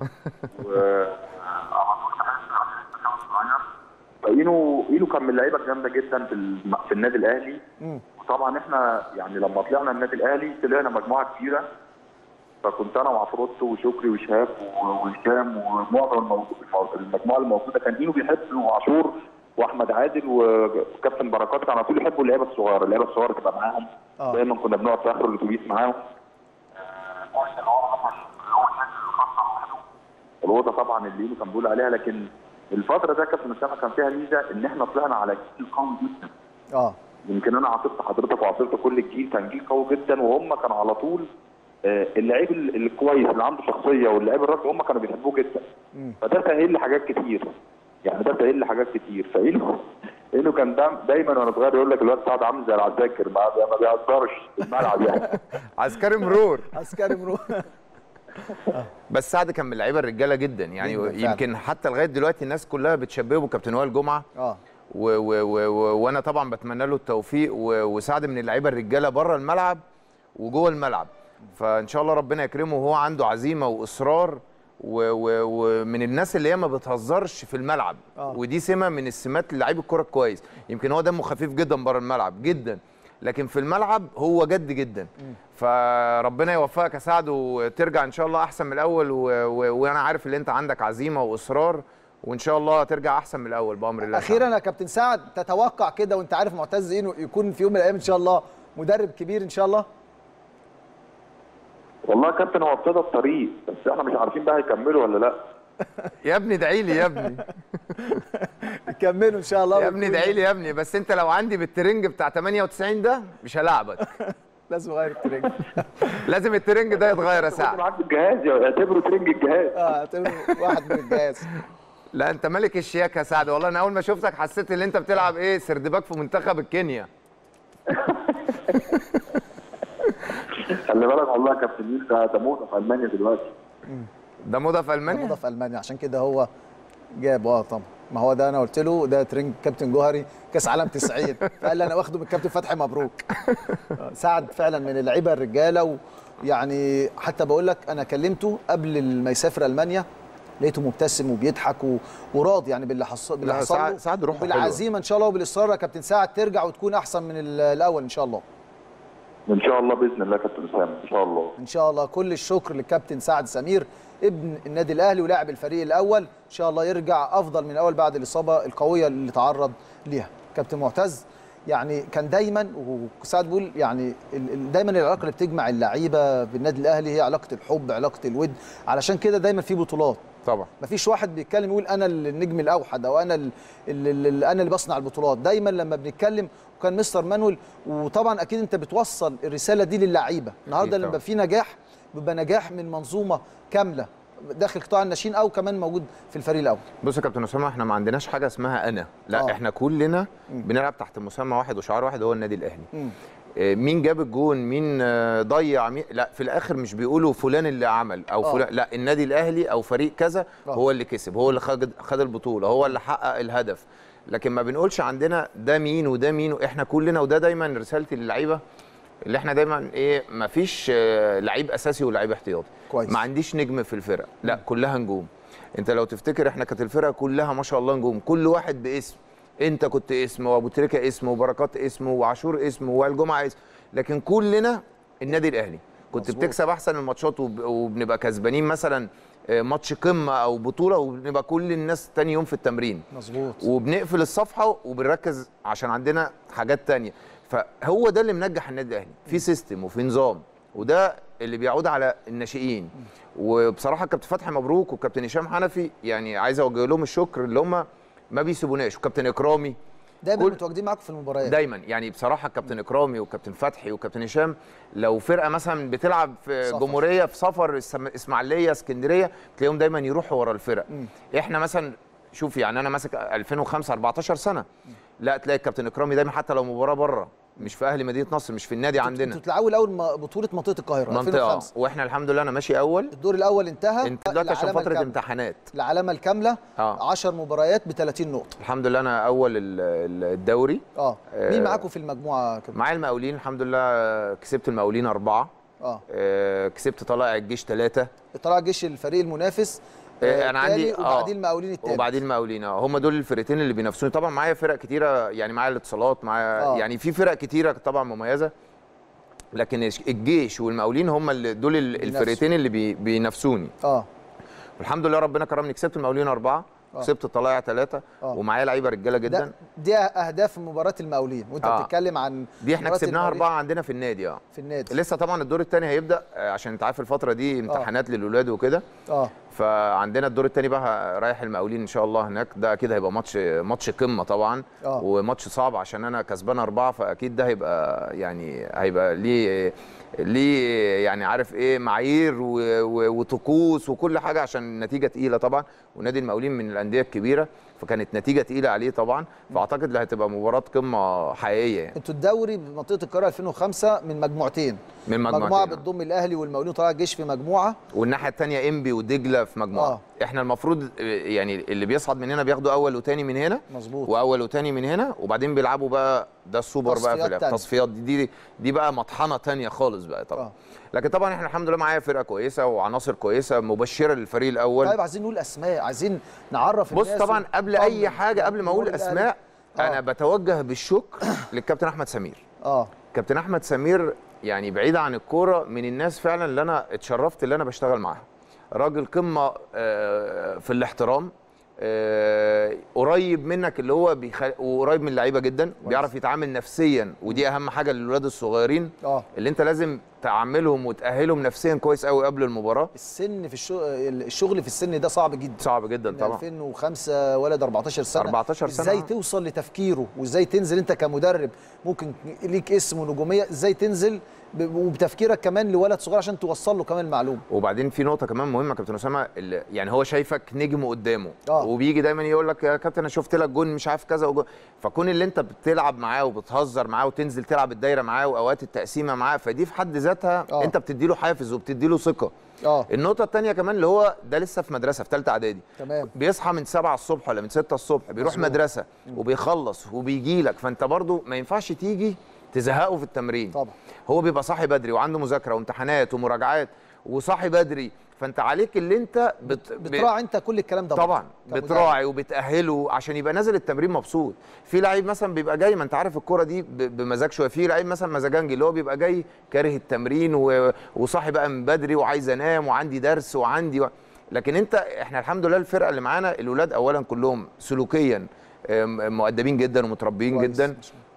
S4: فاينو كان من اللعيبه الجامده جدا في النادي الاهلي. وطبعا احنا يعني لما طلعنا النادي الاهلي طلعنا مجموعه كبيره، فكنت انا وعفروتو وشكري وشهاب وهشام ومعظم المجموعه الموجوده كان اينو بيحب، وعاشور واحمد عادل وكابتن بركات كانوا على طول يحبوا اللعيبه الصغيره تبقى معاهم. دايما كنا بنقعد في اخر الاتوبيس معاهم. الاوضه طبعا اللي اينو كان بيقول عليها، لكن الفتره ده كابتن اسامه كان فيها ميزه ان احنا طلعنا على جيل قوي جدا. يمكن انا عاصرت حضرتك وعاصرت كل الجيل، كان جيل قوي جدا، وهم كانوا على طول اللعيب الكويس اللي عنده شخصيه واللعيب الراجل هم كانوا بيحبوه جدا. فده سهل لي حاجات كتير، يعني ده سهل لي حاجات كتير. فاينو كان دايما وانا صغير يقول لك الواد سعد عامل زي العساكر ما بيهزرش في الملعب يعني.
S3: عسكري مرور.
S2: عسكري مرور.
S3: بس سعد كان من اللعيبه الرجاله جدا يعني، يمكن حتى لغايه دلوقتي الناس كلها بتشبهه بكابتن وائل جمعه. وانا طبعا بتمنى له التوفيق، وسعد من اللعيبه الرجاله بره الملعب وجوه الملعب، فان شاء الله ربنا يكرمه وهو عنده عزيمه واصرار ومن الناس اللي هي ما بتهزرش في الملعب. ودي سمه من السمات لعيب الكوره الكويس. يمكن هو دمه خفيف جدا بره الملعب جدا، لكن في الملعب هو جد جدا. فربنا يوفقك يا سعد وترجع ان شاء الله احسن من الاول، وانا عارف ان انت عندك عزيمه واصرار، وان شاء الله ترجع احسن من الاول بامر الله.
S2: اخيرا يا كابتن سعد، تتوقع كده وانت عارف معتز اينو يكون في يوم من الايام ان شاء الله مدرب كبير ان شاء الله؟
S4: والله يا كابتن هو ابتدى الطريق، بس احنا مش عارفين بقى هيكملوا ولا لا.
S3: يا ابني ادعي لي يا ابني.
S2: يكملوا ان شاء الله
S3: يا ابني ادعي لي يا ابني، بس انت لو عندي بالترنج بتاع 98 ده مش هلاعبك.
S2: لازم اغير الترنج.
S3: لازم الترنج ده يتغير يا سعد.
S4: معاك الجهاز اعتبره ترنج الجهاز.
S2: اعتبره واحد من الجهاز.
S3: لا انت ملك الشياكه يا سعد، والله انا اول ما شفتك حسيت ان انت بتلعب سردباك في منتخب الكينيا.
S4: خلي بالك والله يا كابتن يوسف ده موضه في المانيا دلوقتي.
S3: ده موضه في المانيا؟
S2: ده موضه في المانيا، عشان كده هو جاب طبعا. ما هو ده انا قلت له ده ترنج كابتن جوهري كاس عالم 90، فقال لي انا واخده من الكابتن فتحي مبروك. سعد فعلا من اللعيبه الرجاله، ويعني حتى بقول لك انا كلمته قبل ما يسافر المانيا لقيته مبتسم وبيضحك وراضي يعني باللي حصل له.
S3: سعد روحه
S2: بالعزيمه ان شاء الله وبالاصرار يا كابتن سعد ترجع وتكون احسن من الاول ان شاء الله.
S4: ان شاء الله باذن الله كابتن اسامه ان شاء الله.
S2: ان شاء الله. كل الشكر للكابتن سعد سمير ابن النادي الاهلي ولاعب الفريق الاول، ان شاء الله يرجع افضل من الاول بعد الاصابه القويه اللي تعرض ليها. كابتن معتز يعني كان دايما، وسعد بيقول يعني دايما العلاقه اللي بتجمع اللعيبه بالنادي الاهلي هي علاقه الحب، علاقه الود، علشان كده دايما في بطولات.
S3: طبعا
S2: مفيش واحد بيتكلم يقول انا النجم الاوحد او انا اللي بصنع البطولات. دايما لما بنتكلم، وكان مستر مانويل، وطبعا اكيد انت بتوصل الرساله دي للعيبه. النهارده لما في نجاح بيبقى نجاح من منظومه كامله داخل قطاع الناشئين او كمان موجود في الفريق الاول.
S3: بص يا كابتن اسامه، احنا ما عندناش حاجه اسمها انا، لا احنا كلنا بنلعب تحت مسمى واحد وشعار واحد، هو النادي الاهلي. مين جاب الجون، مين ضيع، مين، لا في الاخر مش بيقولوا فلان اللي عمل او فلان، لا النادي الاهلي او فريق كذا هو اللي كسب، هو اللي خد البطوله، هو اللي حقق الهدف. لكن ما بنقولش عندنا ده مين وده مين، احنا كلنا، وده دايما رسالتي للعيبه اللي احنا دايما ما فيش لعيب اساسي ولعيب احتياطي.
S2: كويس.
S3: ما عنديش نجم في الفرقه، لا كلها نجوم. انت لو تفتكر احنا كانت الفرقه كلها ما شاء الله نجوم، كل واحد باسم. انت كنت اسم، وابو تريكه اسم، وبركات اسم، وعاشور اسم، ووائل جمعه اسم، لكن كلنا النادي الاهلي. كنت مزبوط. بتكسب احسن الماتشات وبنبقى كسبانين مثلا ماتش قمه او بطوله، وبنبقى كل الناس تاني يوم في التمرين
S2: مظبوط،
S3: وبنقفل الصفحه وبنركز عشان عندنا حاجات تانية. فهو ده اللي منجح النادي الاهلي، في سيستم وفي نظام، وده اللي بيعود على الناشئين. وبصراحه كابتن فتحي مبروك وكابتن هشام حنفي، يعني عايز اوجه لهم الشكر اللي هم ما بيسيبوناش، وكابتن اكرامي
S2: دايما متواجدين معاكم في المباريات
S3: دايما. يعني بصراحه كابتن اكرامي وكابتن فتحي وكابتن هشام، لو فرقه مثلا بتلعب في جمهوريه في سفر اسماعيليه اسكندريه، تلاقيهم دايما يروحوا ورا الفرق. احنا مثلا شوف، يعني انا ماسك 2005 14 سنه، لا تلاقي الكابتن اكرامي دايما حتى لو مباراه بره، مش في اهلي مدينه نصر، مش في النادي عندنا.
S2: انتوا بتلعبوا الاول بطوله منطقه القاهره
S3: منطقه، واحنا الحمد لله انا ماشي اول.
S2: الدور الاول انتهى،
S3: انت دلوقتي عشان فتره امتحانات.
S2: العلامه الكامله 10 مباريات ب 30 نقطه.
S3: الحمد لله انا اول الدوري.
S2: مين معاكم في المجموعه كده؟
S3: معايا المقاولين الحمد لله، كسبت المقاولين 4. كسبت طلائع الجيش 3.
S2: طلائع الجيش الفريق المنافس
S3: انا عندي
S2: وبعدين المقاولين الثالث.
S3: وبعدين المقاولين هم دول الفرقتين اللي بينافسوني. طبعا معايا فرق كتيره، يعني معايا الاتصالات، معايا يعني في فرق كتيره طبعا مميزه، لكن الجيش والمقاولين هم اللي دول الفرقتين اللي بينافسوني. والحمد لله ربنا كرمني، كسبت المقاولين 4، كسبت الطلائع 3، ومعايا لعيبه رجاله جدا.
S2: دي اهداف مباراه المقاولين، وانت بتتكلم عن
S3: دي احنا كسبناها 4 عندنا في النادي.
S2: في النادي
S3: لسه طبعا الدور الثاني هيبدا، عشان انت عارف الفتره دي امتحانات للاولاد وكده. فعندنا الدور الثاني بقى رايح المقاولين ان شاء الله هناك، ده اكيد هيبقى ماتش قمه طبعا. وماتش صعب عشان انا كسبان 4، فاكيد ده هيبقى ليه يعني عارف ايه معايير وطقوس وكل حاجه، عشان النتيجه تقيله طبعا، ونادي المقاولين من الانديه الكبيره، فكانت نتيجه تقيله عليه طبعا. فاعتقد اللي هتبقى مباراه قمه حقيقيه يعني.
S2: انتوا الدوري بمنطقه القاهره 2005 من مجموعتين، مجموعه بتضم الاهلي والمقاولين وطلائع الجيش في مجموعه،
S3: والناحيه الثانيه انبي ودجله في مجموعه. احنا المفروض يعني اللي بيصعد من هنا بياخدوا اول وثاني من هنا.
S2: مظبوط.
S3: واول وثاني من هنا، وبعدين بيلعبوا بقى ده السوبر بقى في التصفيات دي بقى مطحنه ثانيه خالص بقى طبعا. لكن طبعا احنا الحمد لله معايا فرقه كويسه وعناصر كويسه مبشره للفريق الاول.
S2: طيب عايزين نقول اسماء، عايزين نعرف
S3: الناس. بص طبعا قبل اي حاجه، قبل ما اقول اسماء، انا بتوجه بالشكر للكابتن احمد سمير. كابتن احمد سمير يعني بعيد عن الكوره، من الناس فعلا اللي انا اتشرفت اللي انا بشتغل معاها. راجل قمه في الاحترام، قريب منك، اللي هو وقريب من اللعيبه جدا، بيعرف يتعامل نفسيا، ودي اهم حاجه للولاد الصغيرين اللي انت لازم تعاملهم وتاهلهم نفسيا كويس قوي قبل المباراه.
S2: السن في الشغل في السن ده صعب جدا،
S3: صعب جدا طبعا.
S2: 2005 ولد 14 سنه،
S3: 14 سنه،
S2: ازاي توصل لتفكيره، وازاي تنزل انت كمدرب ممكن ليك اسم ونجوميه، ازاي تنزل وبتفكيرك كمان لولد صغير عشان توصل له كمان المعلومه.
S3: وبعدين في نقطه كمان مهمه كابتن اسامه، يعني هو شايفك نجم قدامه، وبيجي دايما يقول لك يا كابتن انا شفت لك جون مش عارف كذا فكون اللي انت بتلعب معاه وبتهزر معاه وتنزل تلعب الدايره معاه واوقات التقسيمه معاه، فدي في حد ذاتها انت بتدي له حافز وبتدي له ثقه. النقطه الثانيه كمان اللي هو ده لسه في مدرسه في ثالثه اعدادي،
S2: تمام،
S3: بيصحى من 7 الصبح ولا من 6 الصبح، بيروح مدرسه وبيخلص وبيجي لك، فانت برضو ما ينفعش تيجي تزهقه في التمرين.
S2: طبعا
S3: هو بيبقى صاحي بدري وعنده مذاكره وامتحانات ومراجعات وصاحي بدري، فانت عليك اللي انت
S2: بتراعي انت كل الكلام ده
S3: طبعا، بتراعي وبتاهله عشان يبقى نازل التمرين مبسوط. في لعيب مثلا بيبقى جاي، ما انت عارف الكوره دي بمزاج شويه، في لعيب مثلا مزاجنجي اللي هو بيبقى جاي كاره التمرين وصاحي بقى من بدري وعايز انام وعندي درس لكن احنا الحمد لله الفرقه اللي معانا الاولاد اولا كلهم سلوكيا مؤدبين جدا ومتربيين جدا.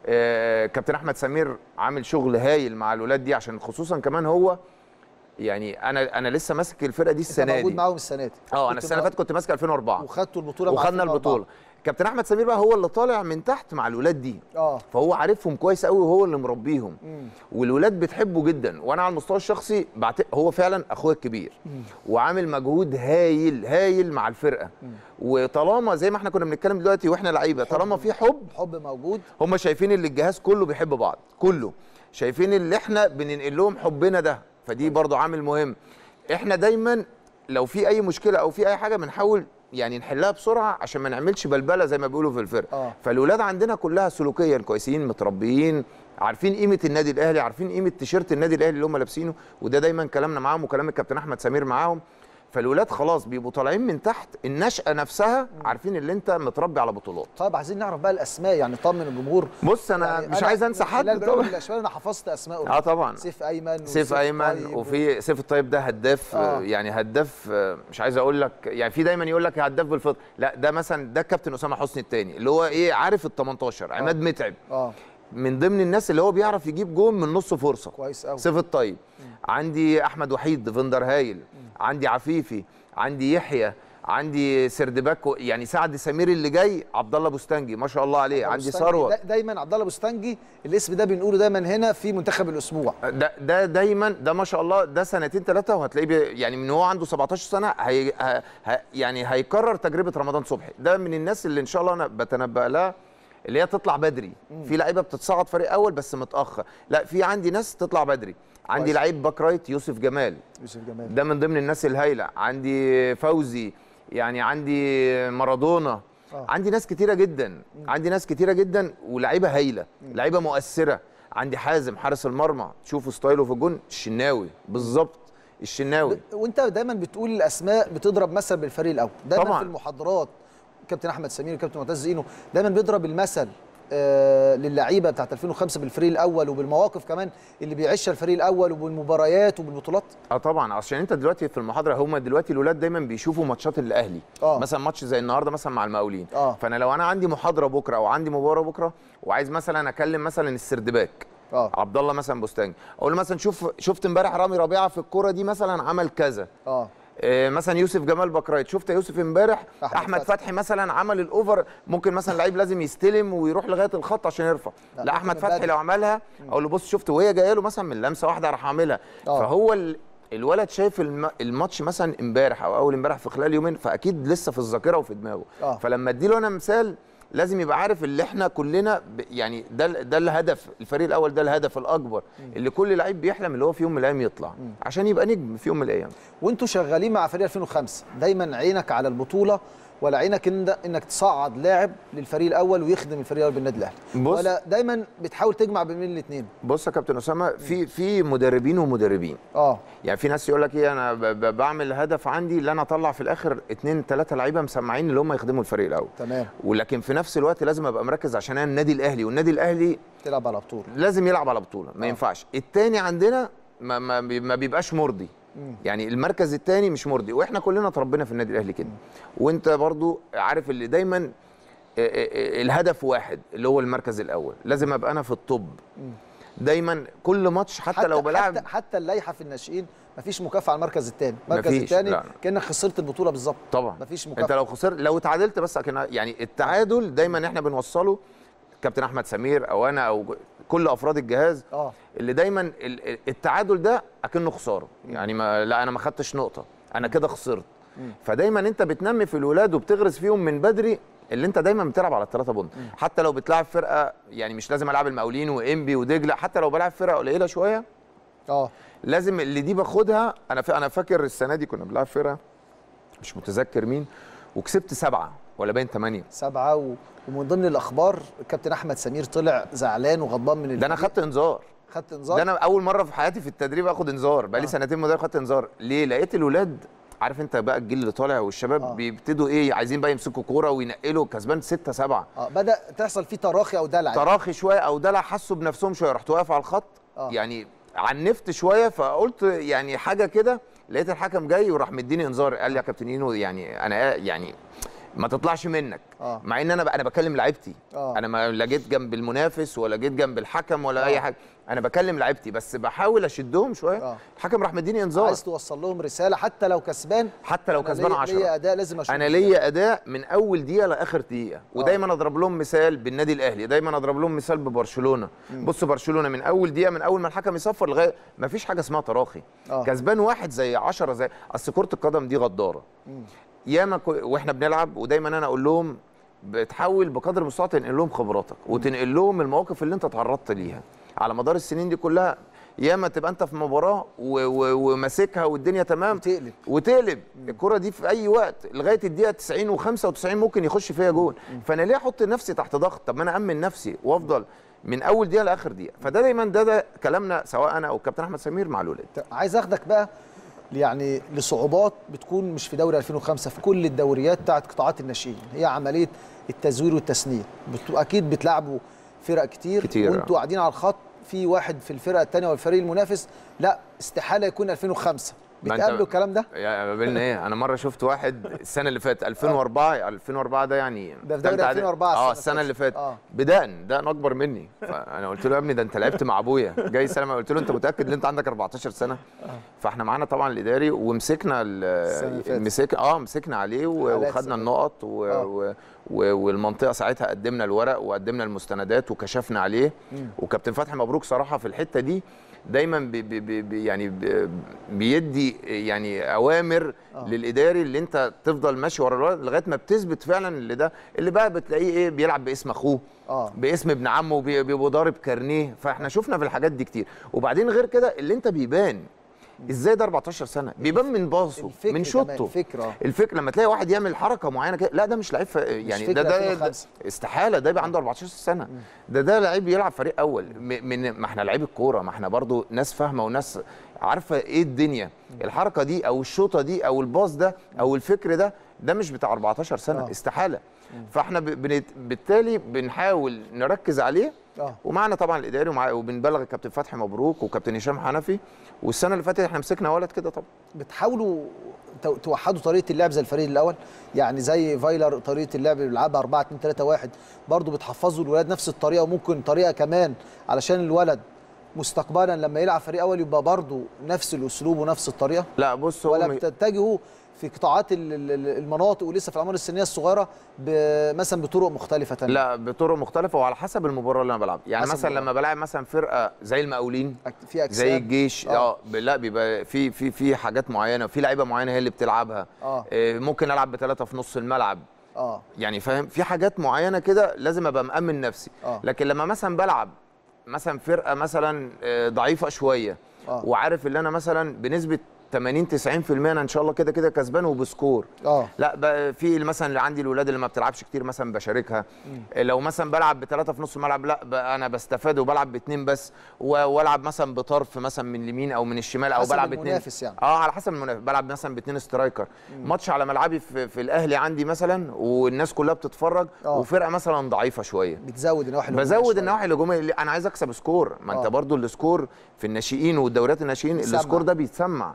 S3: كابتن احمد سمير عامل شغل هايل مع الاولاد دي، عشان خصوصا كمان هو يعني انا لسه ماسك الفرقه دي السنه دي.
S2: موجود معاهم السنه دي.
S3: انا السنه اللي فاتت كنت ماسك 2004
S2: وخدتوا البطوله
S3: وخدنا البطوله. كابتن احمد سمير بقى هو اللي طالع من تحت مع الاولاد دي، فهو عارفهم كويس قوي وهو اللي مربيهم، والولاد بتحبه جدا. وانا على المستوى الشخصي هو فعلا اخويا الكبير، وعامل مجهود هايل مع الفرقه. وطالما زي ما احنا كنا بنتكلم دلوقتي واحنا لعيبه، طالما في حب موجود، هم شايفين ان الجهاز كله بيحب بعض، كله شايفين اللي احنا بننقل لهم حبنا ده، فدي برضو عامل مهم. احنا دايما لو في اي مشكله او في اي حاجه بنحاول يعني نحلها بسرعه عشان ما نعملش بلبله زي ما بيقولوا في الفرقه. فالاولاد عندنا كلها سلوكيا كويسين متربيين، عارفين قيمه النادي الاهلي، عارفين قيمه تيشيرت النادي الاهلي اللي هم لابسينه، وده دايما كلامنا معاهم وكلام الكابتن احمد سمير معاهم. فالولاد خلاص بيبقوا طالعين من تحت النشأة نفسها عارفين اللي انت متربي على بطولات.
S2: طيب عايزين نعرف بقى الاسماء، يعني طمن الجمهور.
S3: بص انا يعني مش عايز انسى حد
S2: طبعا. الاشبال انا حفظت اسماء
S3: طبعا.
S2: سيف ايمن
S3: سيف ايمن
S2: طيب
S3: وفي سيف الطيب ده هداف يعني هداف مش عايز اقول لك يعني في دايما يقول لك هداف بالفطر، لا ده مثلا ده كابتن اسامه حسني الثاني اللي هو ايه عارف ال 18 عماد متعب من ضمن الناس اللي هو بيعرف يجيب جون من نص فرصه
S2: كويس قوي.
S3: سيف الطيب عندي احمد وحيد ديفندر هايل عندي عفيفي عندي يحيى عندي سردباك يعني سعد سمير اللي جاي عبد الله بوستنجي ما شاء الله عليه عندي ثروت
S2: دايما عبد الله بوستنجي الاسم ده بنقوله دايما هنا في منتخب الاسبوع
S3: ده دايما ده ما شاء الله ده سنتين ثلاثه وهتلاقيه يعني من هو عنده 17 سنه يعني هيكرر تجربه رمضان صبحي ده من الناس اللي ان شاء الله انا بتنبأ لها اللي هي تطلع بدري. في لعيبه بتتصعد فريق اول بس متاخر، لا في عندي ناس تطلع بدري. عندي لعيب باك رايت يوسف جمال ده من ضمن الناس الهايله. عندي فوزي يعني عندي مارادونا عندي ناس كتيره جدا عندي ناس كتيره جدا ولعيبه هايله لعيبه مؤثره. عندي حازم حارس المرمى تشوفوا ستايله في الجون الشناوي بالظبط الشناوي.
S2: وانت دايما بتقول الاسماء بتضرب مثل بالفريق الاول دايما
S3: طبعا.
S2: في المحاضرات كابتن احمد سمير وكابتن معتز زينو دايما بيضرب المثل للعيبه بتاعت 2005 بالفريق الاول وبالمواقف كمان اللي بيعيشها الفريق الاول وبالمباريات وبالبطولات.
S3: طبعا عشان انت دلوقتي في المحاضره هم دلوقتي الاولاد دايما بيشوفوا ماتشات الاهلي مثلا ماتش زي النهارده مثلا مع المقاولين فانا لو انا عندي محاضره بكره او عندي مباراه بكره وعايز مثلا اكلم مثلا السردباك عبد الله مثلا بوستانج اقول له مثلا شفت امبارح رامي ربيعه في الكوره دي مثلا عمل كذا مثلا يوسف جمال باكرايت شفت يا يوسف امبارح احمد فتحي مثلا عمل الاوفر ممكن مثلا لعيب لازم يستلم ويروح لغايه الخط عشان يرفع لا احمد فتحي لو عملها اقول له بص شفت وهي جايه له مثلا من لمسه واحده راح عاملها فهو الولد شايف الماتش مثلا امبارح او اول امبارح في خلال يومين فاكيد لسه في الذاكره وفي دماغه فلما ادي له انا مثال لازم يبقى عارف اللي احنا كلنا يعني ده الهدف الفريق الاول ده الهدف الاكبر اللي كل لعيب بيحلم اللي هو في يوم من الايام يطلع عشان يبقى نجم في يوم من الايام.
S2: وانتوا شغالين مع فريق 2005 دايما عينك على البطوله ولا عينك انك تصعد لاعب للفريق الاول ويخدم الفريق الاول بالنادي الاهلي ولا دايما بتحاول تجمع بين الاثنين؟
S3: بص يا كابتن اسامه في مدربين ومدربين يعني في ناس يقول لك ايه انا بعمل هدف عندي اللي انا اطلع في الاخر 2 3 لعيبه مسمعين اللي هم يخدموا الفريق الاول
S2: تمام
S3: ولكن في نفس الوقت لازم ابقى مركز عشان انا النادي الاهلي والنادي الاهلي
S2: تلعب على بطوله
S3: لازم يلعب على بطوله ما ينفعش الثاني عندنا ما بيبقاش مرضي يعني المركز الثاني مش مرضي واحنا كلنا اتربينا في النادي الاهلي كده وانت برضو عارف اللي دايما الهدف واحد اللي هو المركز الاول لازم ابقى انا في الطب دايما كل ماتش حتى لو بلعب
S2: حتى اللائحه في الناشئين مفيش مكافاه على المركز الثاني المركز الثاني كانك خسرت البطوله بالظبط
S3: طبعا
S2: مفيش مكافاه
S3: انت لو خسرت لو اتعادلت بس يعني التعادل دايما احنا بنوصله كابتن احمد سمير او انا او كل افراد الجهاز اللي دايما التعادل ده اكنه خساره يعني لا انا ما خدتش نقطه انا كده خسرت فدايما انت بتنمي في الولاد وبتغرس فيهم من بدري اللي انت دايما بتلعب على ال3 بونت حتى لو بتلعب فرقه يعني مش لازم العب المقاولين وانبي ودجله حتى لو بلعب فرقه قليله شويه لازم اللي دي باخدها انا فاكر السنه دي كنا بنلعب فرقه مش متذكر مين وكسبت 7 ولا باين 8
S2: 7 ومن ضمن الاخبار الكابتن احمد سمير طلع زعلان وغضبان من
S3: ده انا خدت انذار ده انا اول مره في حياتي في التدريب اخد انذار بقالي سنتين مدرب خدت انذار ليه لقيت الولاد عارف انت بقى الجيل اللي طالع والشباب بيبتدوا ايه عايزين بقى يمسكوا كوره وينقلوا كسبان 6 7
S2: بدا تحصل فيه تراخي او دلع
S3: تراخي شويه او دلع حسوا بنفسهم شويه رحت واقف على الخط يعني عنفت شويه فقلت يعني حاجه كده لقيت الحكم جاي وراح مديني انذار قال لي يا كابتن اينو يعني انا يعني ما تطلعش منك مع ان انا بكلم لعيبتي انا ما لا جيت جنب المنافس ولا جيت جنب الحكم ولا اي حاجه انا بكلم لعيبتي بس بحاول اشدهم شويه الحكم راح مديني انذار
S2: عايز توصل لهم رساله حتى لو كسبان
S3: 10
S2: ليا اداء لازم اشوف
S3: انا ليا اداء من اول دقيقه لاخر دقيقه ودايما اضرب لهم مثال بالنادي الاهلي دايما اضرب لهم مثال ببرشلونه بص برشلونه من اول دقيقه من اول ما الحكم يصفر لغايه ما فيش حاجه اسمها تراخي كسبان 1 زي 10 زي اصل كره القدم دي غداره ياما واحنا بنلعب ودايما انا اقول لهم بتحاول بقدر المستطاع تنقل لهم خبراتك وتنقل لهم المواقف اللي انت تعرضت ليها على مدار السنين دي كلها ياما تبقى انت في مباراه وماسكها والدنيا تمام وتقلب الكره دي في اي وقت لغايه الدقيقه 90 و95 ممكن يخش فيها جول فانا ليه احط نفسي تحت ضغط طب ما انا امن نفسي وافضل من اول دقيقه لاخر دقيقه فده دايما ده كلامنا سواء انا او الكابتن احمد سمير مع الولاد.
S2: عايز اخدك بقى يعني لصعوبات بتكون مش في دوري 2005، في كل الدوريات بتاعت قطاعات الناشئين، هي عمليه التزوير والتسنيد. اكيد بتلعبوا فرق كتير وانتوا قاعدين على الخط، في واحد في الفرقه الثانيه والفريق المنافس لا استحاله يكون 2005. بتقابلوا الكلام ده؟
S3: قابلنا ايه؟ انا مره شفت واحد السنه اللي فاتت 2004 ده يعني
S2: ده في دوري 2004
S3: السنه اللي فاتت بدقن اكبر مني. فانا قلت له يا ابني ده انت لعبت مع ابويا جاي سلام. قلت له انت متاكد ان انت عندك 14 سنه؟ فاحنا معانا طبعا الاداري ومسكنا مسكنا عليه وخدنا النقط والمنطقه ساعتها قدمنا الورق وقدمنا المستندات وكشفنا عليه. وكابتن فتحي مبروك صراحه في الحته دي دايما بيدي يعني اوامر للاداري اللي انت تفضل ماشي ورا الولد لغايه ما بتثبت فعلا اللي بقى بتلاقيه ايه بيلعب باسم اخوه باسم ابن عمه بيبقى ضارب كارنيه. فاحنا شفنا في الحاجات دي كتير. وبعدين غير كده اللي انت بيبان ازاي ده 14 سنه بيبان من باصه من شوطه. الفكره لما تلاقي واحد يعمل حركه معينه كده لا ده مش لعيب يعني ده استحاله ده يبقى عنده 14 سنه. ده لعيب بيلعب فريق اول. ما احنا لعيب الكوره ما احنا برضو ناس فاهمه وناس عارفه ايه الدنيا. الحركه دي او الشوطه دي او الباص ده او الفكر ده مش بتاع 14 سنه استحاله. فاحنا بالتالي بنحاول نركز عليه. ومعنا طبعا الاداري وبنبلغ الكابتن فتحي مبروك وكابتن هشام حنفي. والسنه اللي فاتت احنا مسكنا ولد كده طبعا.
S2: بتحاولوا توحدوا طريقه اللعب زي الفريق الاول، يعني زي فايلر طريقه اللعب اللي بيلعبها 4-2-3-1 برضه بتحفظوا الولاد نفس الطريقه وممكن طريقه كمان علشان الولد مستقبلا لما يلعب فريق اول يبقى برضه نفس الاسلوب ونفس الطريقه؟
S3: لا بص
S2: ولا بتتجهوا في قطاعات المناطق ولسه في الاعمار السنيه الصغيره مثلا بطرق مختلفه تانية؟
S3: لا بطرق مختلفه وعلى حسب المباراه اللي انا بلعبها. يعني مثلا لما بلعب مثلا فرقه زي المقاولين
S2: في
S3: زي الجيش لا بيبقى في حاجات معينه وفي لعيبه معينه هي اللي بتلعبها. ممكن العب ب3 في نص الملعب. يعني فاهم في حاجات معينه كده لازم ابقى مأمن نفسي. لكن لما مثلا بلعب مثلا فرقه مثلا ضعيفه شويه وعارف ان انا مثلا بنسبه 80-90% انا ان شاء الله كده كده كسبان وبسكور. لا بقى في مثلا اللي عندي الاولاد اللي ما بتلعبش كتير مثلا بشاركها. لو مثلا بلعب ب3 في نص الملعب لا بقى انا بستفاد وبلعب ب2 بس والعب مثلا بطرف مثلا من اليمين او من الشمال او بلعب ب2
S2: يعني.
S3: على حسب المنافس. بلعب مثلا ب2 سترايكر. ماتش على ملعبي في الاهلي عندي مثلا والناس كلها بتتفرج وفرقه مثلا ضعيفه شويه
S2: بتزود النواحي الهجوميه.
S3: بزود النواحي الهجوميه. انا عايز اكسب سكور. ما انت برضو السكور في الناشئين والدوريات الناشئين السكور ده بيتسمع.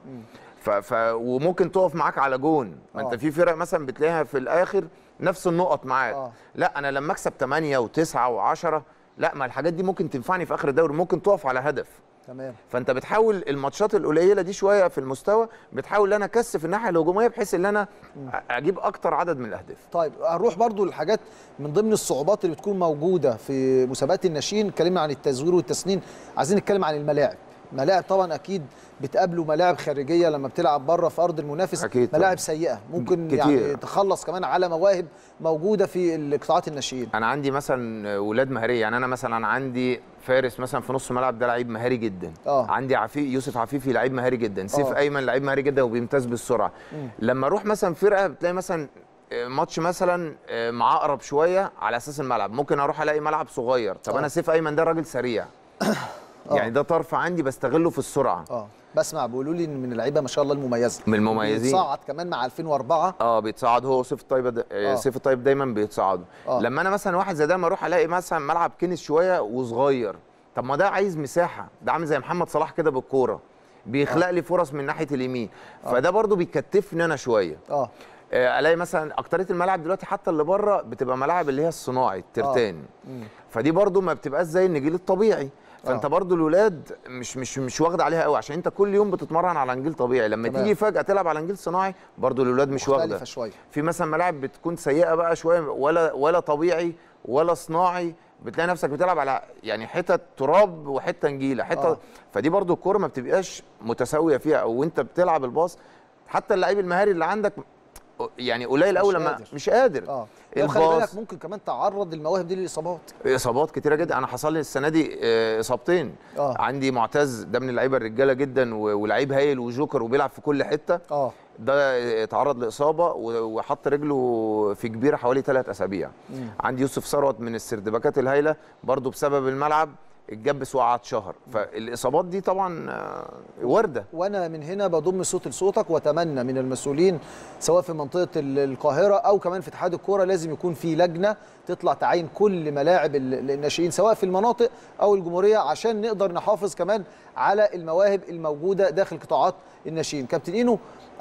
S3: وممكن تقف معاك على جون. ما انت في فرق مثلا بتلاقيها في الاخر نفس النقط معاك. لا انا لما اكسب 8 و9 و10 لا ما الحاجات دي ممكن تنفعني في اخر الدوري. ممكن تقف على هدف.
S2: تمام.
S3: فانت بتحاول الماتشات القليله دي شويه في المستوى بتحاول ان انا اكثف الناحيه الهجوميه بحيث ان انا اجيب اكتر عدد من الاهداف.
S2: طيب هنروح برضو للحاجات من ضمن الصعوبات اللي بتكون موجوده في مسابقات الناشئين. اتكلمنا عن التزوير والتسنين، عايزين نتكلم عن الملاعب. ملاعب طبعا اكيد بتقابلوا ملاعب خارجيه لما بتلعب بره في ارض المنافس.
S3: أكيد
S2: ملاعب سيئه ممكن كتير. يعني تخلص كمان على مواهب موجوده في القطاعات الناشئين.
S3: انا عندي مثلا ولاد مهاريه. يعني انا مثلا عندي فارس مثلا في نص الملعب ده لعيب مهاري جدا. عندي يوسف عفيفي لعيب مهاري جدا. سيف ايمن لعيب مهاري جدا وبيمتاز بالسرعه. لما اروح مثلا فرقه بتلاقي مثلا ماتش مثلا معقرب شويه على اساس الملعب ممكن اروح الاقي ملعب صغير. طب انا سيف ايمن ده راجل سريع يعني ده طرف عندي بستغله في السرعه.
S2: بسمع بيقولوا لي من اللعيبه ما شاء الله المميزه
S3: من المميزين.
S2: بيتصعد كمان مع 2004
S3: بيتصعد هو وسيف الطيب. سيف الطيب دايما بيتصعدوا. لما انا مثلا واحد زي ده ما اروح الاقي مثلا ملعب كنس شويه وصغير. طب ما ده عايز مساحه. ده عامل زي محمد صلاح كده بالكوره بيخلق لي فرص من ناحيه اليمين. فده برضو بيكتفني انا شويه. الاقي مثلا اكتريه الملاعب دلوقتي حتى اللي بره بتبقى ملاعب اللي هي الصناعي الترتان. فدي برضو ما بتبقاش زي النجيل الطبيعي. فانت برضو الولاد مش واخد عليها قوي عشان انت كل يوم بتتمرن على نجيل طبيعي. لما تيجي فجاه تلعب على نجيل صناعي برضو الولاد مش واخده. في مثلا ملاعب بتكون سيئه بقى شويه ولا طبيعي ولا صناعي. بتلاقي نفسك بتلعب على يعني حتت تراب وحته نجيله فدي برضو الكوره ما بتبقاش متساويه فيها. او انت بتلعب الباص حتى اللعيب المهاري اللي عندك يعني قليل قوي لما مش قادر.
S2: خلي بالك ممكن كمان تعرض المواهب دي
S3: لاصابات كتيره جدا. انا حصل لي السنه دي اصابتين. عندي معتز ده من اللعيبه الرجاله جدا ولعيب هايل وجوكر وبيلعب في كل حته. ده اتعرض لاصابه وحط رجله في كبيره حوالي 3 أسابيع. عندي يوسف ثروت من السردباكات الهايله برضو بسبب الملعب اتجبس وقعد شهر، فالاصابات دي طبعا وارده.
S2: وانا من هنا بضم صوت لصوتك واتمنى من المسؤولين سواء في منطقه القاهره او كمان في اتحاد الكوره لازم يكون في لجنه تطلع تعين كل ملاعب الناشئين سواء في المناطق او الجمهوريه عشان نقدر نحافظ كمان على المواهب الموجوده داخل قطاعات الناشئين. كابتن اينو،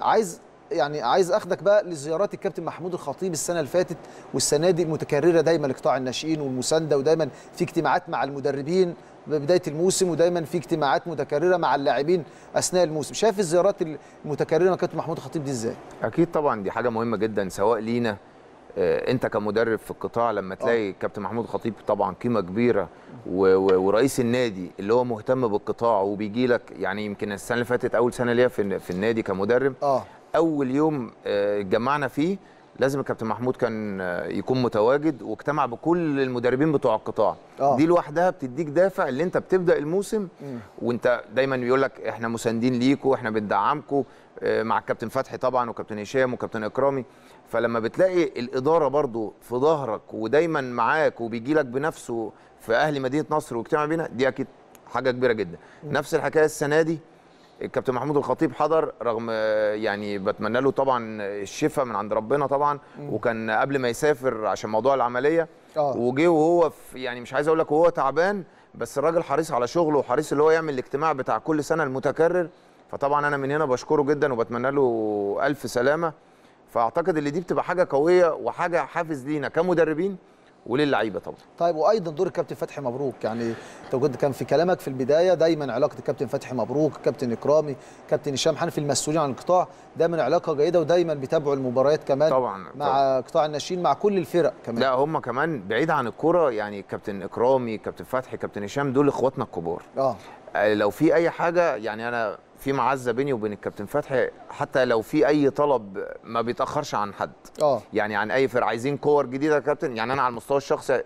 S2: عايز اخدك بقى لزيارات الكابتن محمود الخطيب السنه اللي فاتت والسنه دي المتكرره دايما لقطاع الناشئين والمسانده، ودايما في اجتماعات مع المدربين ببدايه الموسم، ودايما في اجتماعات متكرره مع اللاعبين اثناء الموسم. شايف الزيارات المتكرره من كابتن محمود الخطيب دي ازاي؟
S3: اكيد طبعا دي حاجه مهمه جدا سواء لينا انت كمدرب في القطاع لما تلاقي كابتن محمود الخطيب طبعا قيمه كبيره ورئيس النادي اللي هو مهتم بالقطاع وبيجي لك. يعني يمكن السنه اللي فاتت اول سنه ليا في النادي كمدرب اول يوم اتجمعنا فيه لازم الكابتن محمود كان يكون متواجد واجتمع بكل المدربين بتوع القطاع. دي لوحدها بتديك دافع اللي انت بتبدا الموسم وانت دايما بيقول لك احنا مساندين ليكوا، احنا بندعمكوا مع الكابتن فتحي طبعا وكابتن هشام وكابتن اكرامي. فلما بتلاقي الاداره برضو في ظهرك ودايما معاك وبيجي لك بنفسه في اهل مدينه نصر واجتمع بينا، دي اكيد حاجه كبيره جدا. نفس الحكايه السنه دي الكابتن محمود الخطيب حضر، رغم يعني بتمنى له طبعا الشفاء من عند ربنا طبعا، وكان قبل ما يسافر عشان موضوع العمليه وجه وهو يعني مش عايز اقول لك وهو تعبان، بس الراجل حريص على شغله وحريص اللي هو يعمل الاجتماع بتاع كل سنه المتكرر. فطبعا انا من هنا بشكره جدا وبتمنى له الف سلامه. فاعتقد اللي دي بتبقى حاجه قويه وحاجه حافز لينا كمدربين وللعيبه طبعا.
S2: طيب وايضا دور الكابتن فتحي مبروك، يعني انت كان في كلامك في البدايه دايما علاقه الكابتن فتحي مبروك، كابتن اكرامي، كابتن هشام حنفي المسؤولين عن القطاع دايما علاقه جيده ودايما بيتابعوا المباريات كمان
S3: طبعا
S2: مع قطاع الناشئين مع كل الفرق كمان.
S3: لا هم كمان بعيد عن الكوره، يعني كابتن اكرامي كابتن فتحي كابتن هشام دول اخواتنا الكبار. لو في اي حاجه يعني انا في معزه بيني وبين الكابتن فتحي، حتى لو في اي طلب ما بيتاخرش عن حد. يعني عن اي فرقه عايزين كور جديده يا كابتن، يعني انا على المستوى الشخصي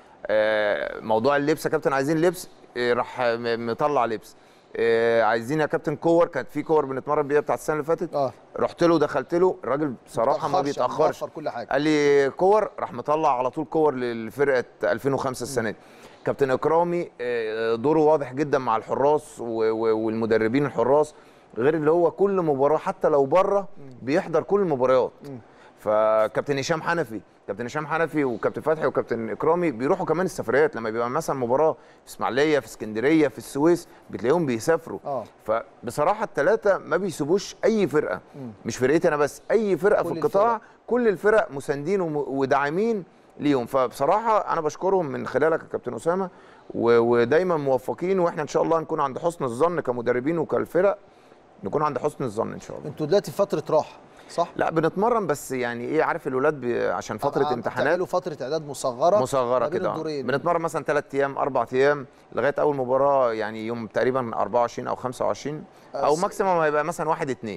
S3: موضوع اللبس يا كابتن عايزين لبس، راح مطلع لبس. عايزين يا كابتن كور، كانت في كور بنتمرن بيها بتاعت السنه اللي فاتت، رحت له دخلت له، الراجل بصراحه ما بيتاخرش،
S2: كل حاجه.
S3: قال لي كور، راح مطلع على طول كور للفرقه 2005 السنه دي. كابتن اكرامي دوره واضح جدا مع الحراس والمدربين الحراس، غير اللي هو كل مباراه حتى لو بره بيحضر كل المباريات. فكابتن هشام حنفي وكابتن فتحي وكابتن اكرامي بيروحوا كمان السفريات، لما بيبقى مثلا مباراه في اسماعيليه في اسكندريه في السويس بتلاقيهم بيسافروا. فبصراحه الثلاثه ما بيسيبوش اي فرقه، مش فرقتي انا بس، اي فرقه في القطاع كل الفرق مساندين وداعمين ليهم. فبصراحه انا بشكرهم من خلالك يا كابتن اسامه، ودايما موفقين، واحنا ان شاء الله نكون عند حسن الظن كمدربين وكالفرق، نكون عند حسن الظن ان شاء الله.
S2: انتوا دلوقتي في فتره راحه صح؟
S3: لا بنتمرن بس يعني ايه، عارف الولاد عشان فتره امتحانات
S2: بتعملوا فتره اعداد مصغره
S3: كده، بنتمرن مثلا 3 ايام 4 ايام لغايه اول مباراه، يعني يوم تقريبا 24 او 25 او ماكسيموم هيبقى مثلا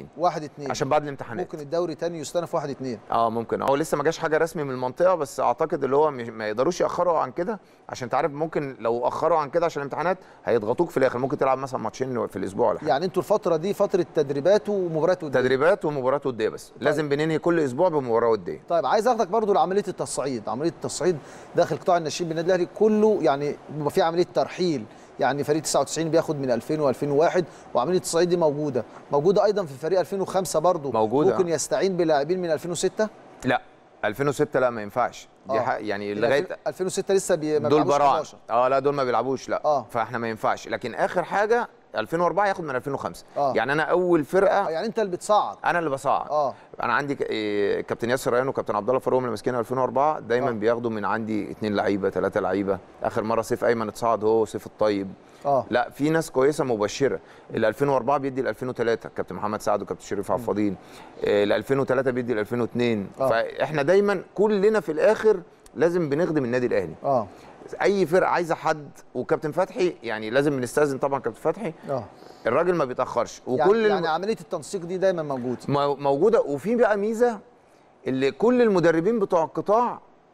S3: 1-2 عشان بعد الامتحانات.
S2: ممكن الدوري تاني يستنف 1-2.
S3: ممكن. هو لسه ما جاش حاجه رسمي من المنطقه، بس اعتقد اللي هو ما يقدروش ياخروا عن كده، عشان انت عارف ممكن لو اخروا عن كده عشان الامتحانات هيضغطوك في الاخر، ممكن تلعب مثلا ماتشين في الاسبوع ولا حاجه.
S2: يعني انتوا الفتره دي فتره تدريبات ومباريات وديه.
S3: تدريبات ومباريات وديه بس. طيب. لازم بننهي كل اسبوع بمباراه وديه.
S2: طيب عايز اخدك برضو لعمليه التصعيد، عمليه التصعيد داخل قطاع الناشئين بالنادي الاهلي كله، يعني بيبقى في عمليه ترحيل، يعني فريق 99 بياخد من 2000 و2001، وعمليه التصعيد دي موجوده ايضا في فريق 2005 برضو
S3: موجوده.
S2: ممكن يستعين بلاعبين من 2006؟
S3: لا 2006 لا ما ينفعش. دي يعني لغايه
S2: 2006 لسه ما
S3: دول براعه. لا دول ما بيلعبوش لا. فاحنا ما ينفعش، لكن اخر حاجه 2004 ياخد من 2005. يعني انا اول فرقه
S2: يعني انت اللي بتصعد.
S3: انا اللي بصعد. انا عندي كابتن ياسر ريان وكابتن عبد الله فاروق اللي ماسكين 2004 دايما بياخدوا من عندي 2 لعيبه 3 لعيبه. اخر مره سيف ايمن اتصعد هو وسيف الطيب. لا في ناس كويسه مبشره. ال 2004 بيدي ل 2003 كابتن محمد سعد وكابتن شريف عفاضين. ال 2003 بيدي ل 2002. فاحنا دايما كلنا في الاخر لازم بنخدم النادي الاهلي. اي فرقه عايزه حد، وكابتن فتحي يعني لازم بنستاذن طبعا كابتن فتحي. الراجل ما بيتاخرش، وكل
S2: يعني عمليه التنسيق دي دايما
S3: موجوده. وفي بقى ميزه اللي كل المدربين بتوع القطاع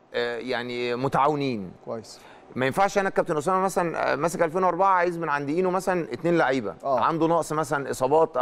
S3: يعني متعاونين
S2: كويس.
S3: ما ينفعش انا الكابتن اسامه مثلا ماسك 2004 عايز من عند اينو مثلا 2 لعيبه عنده نقص مثلا اصابات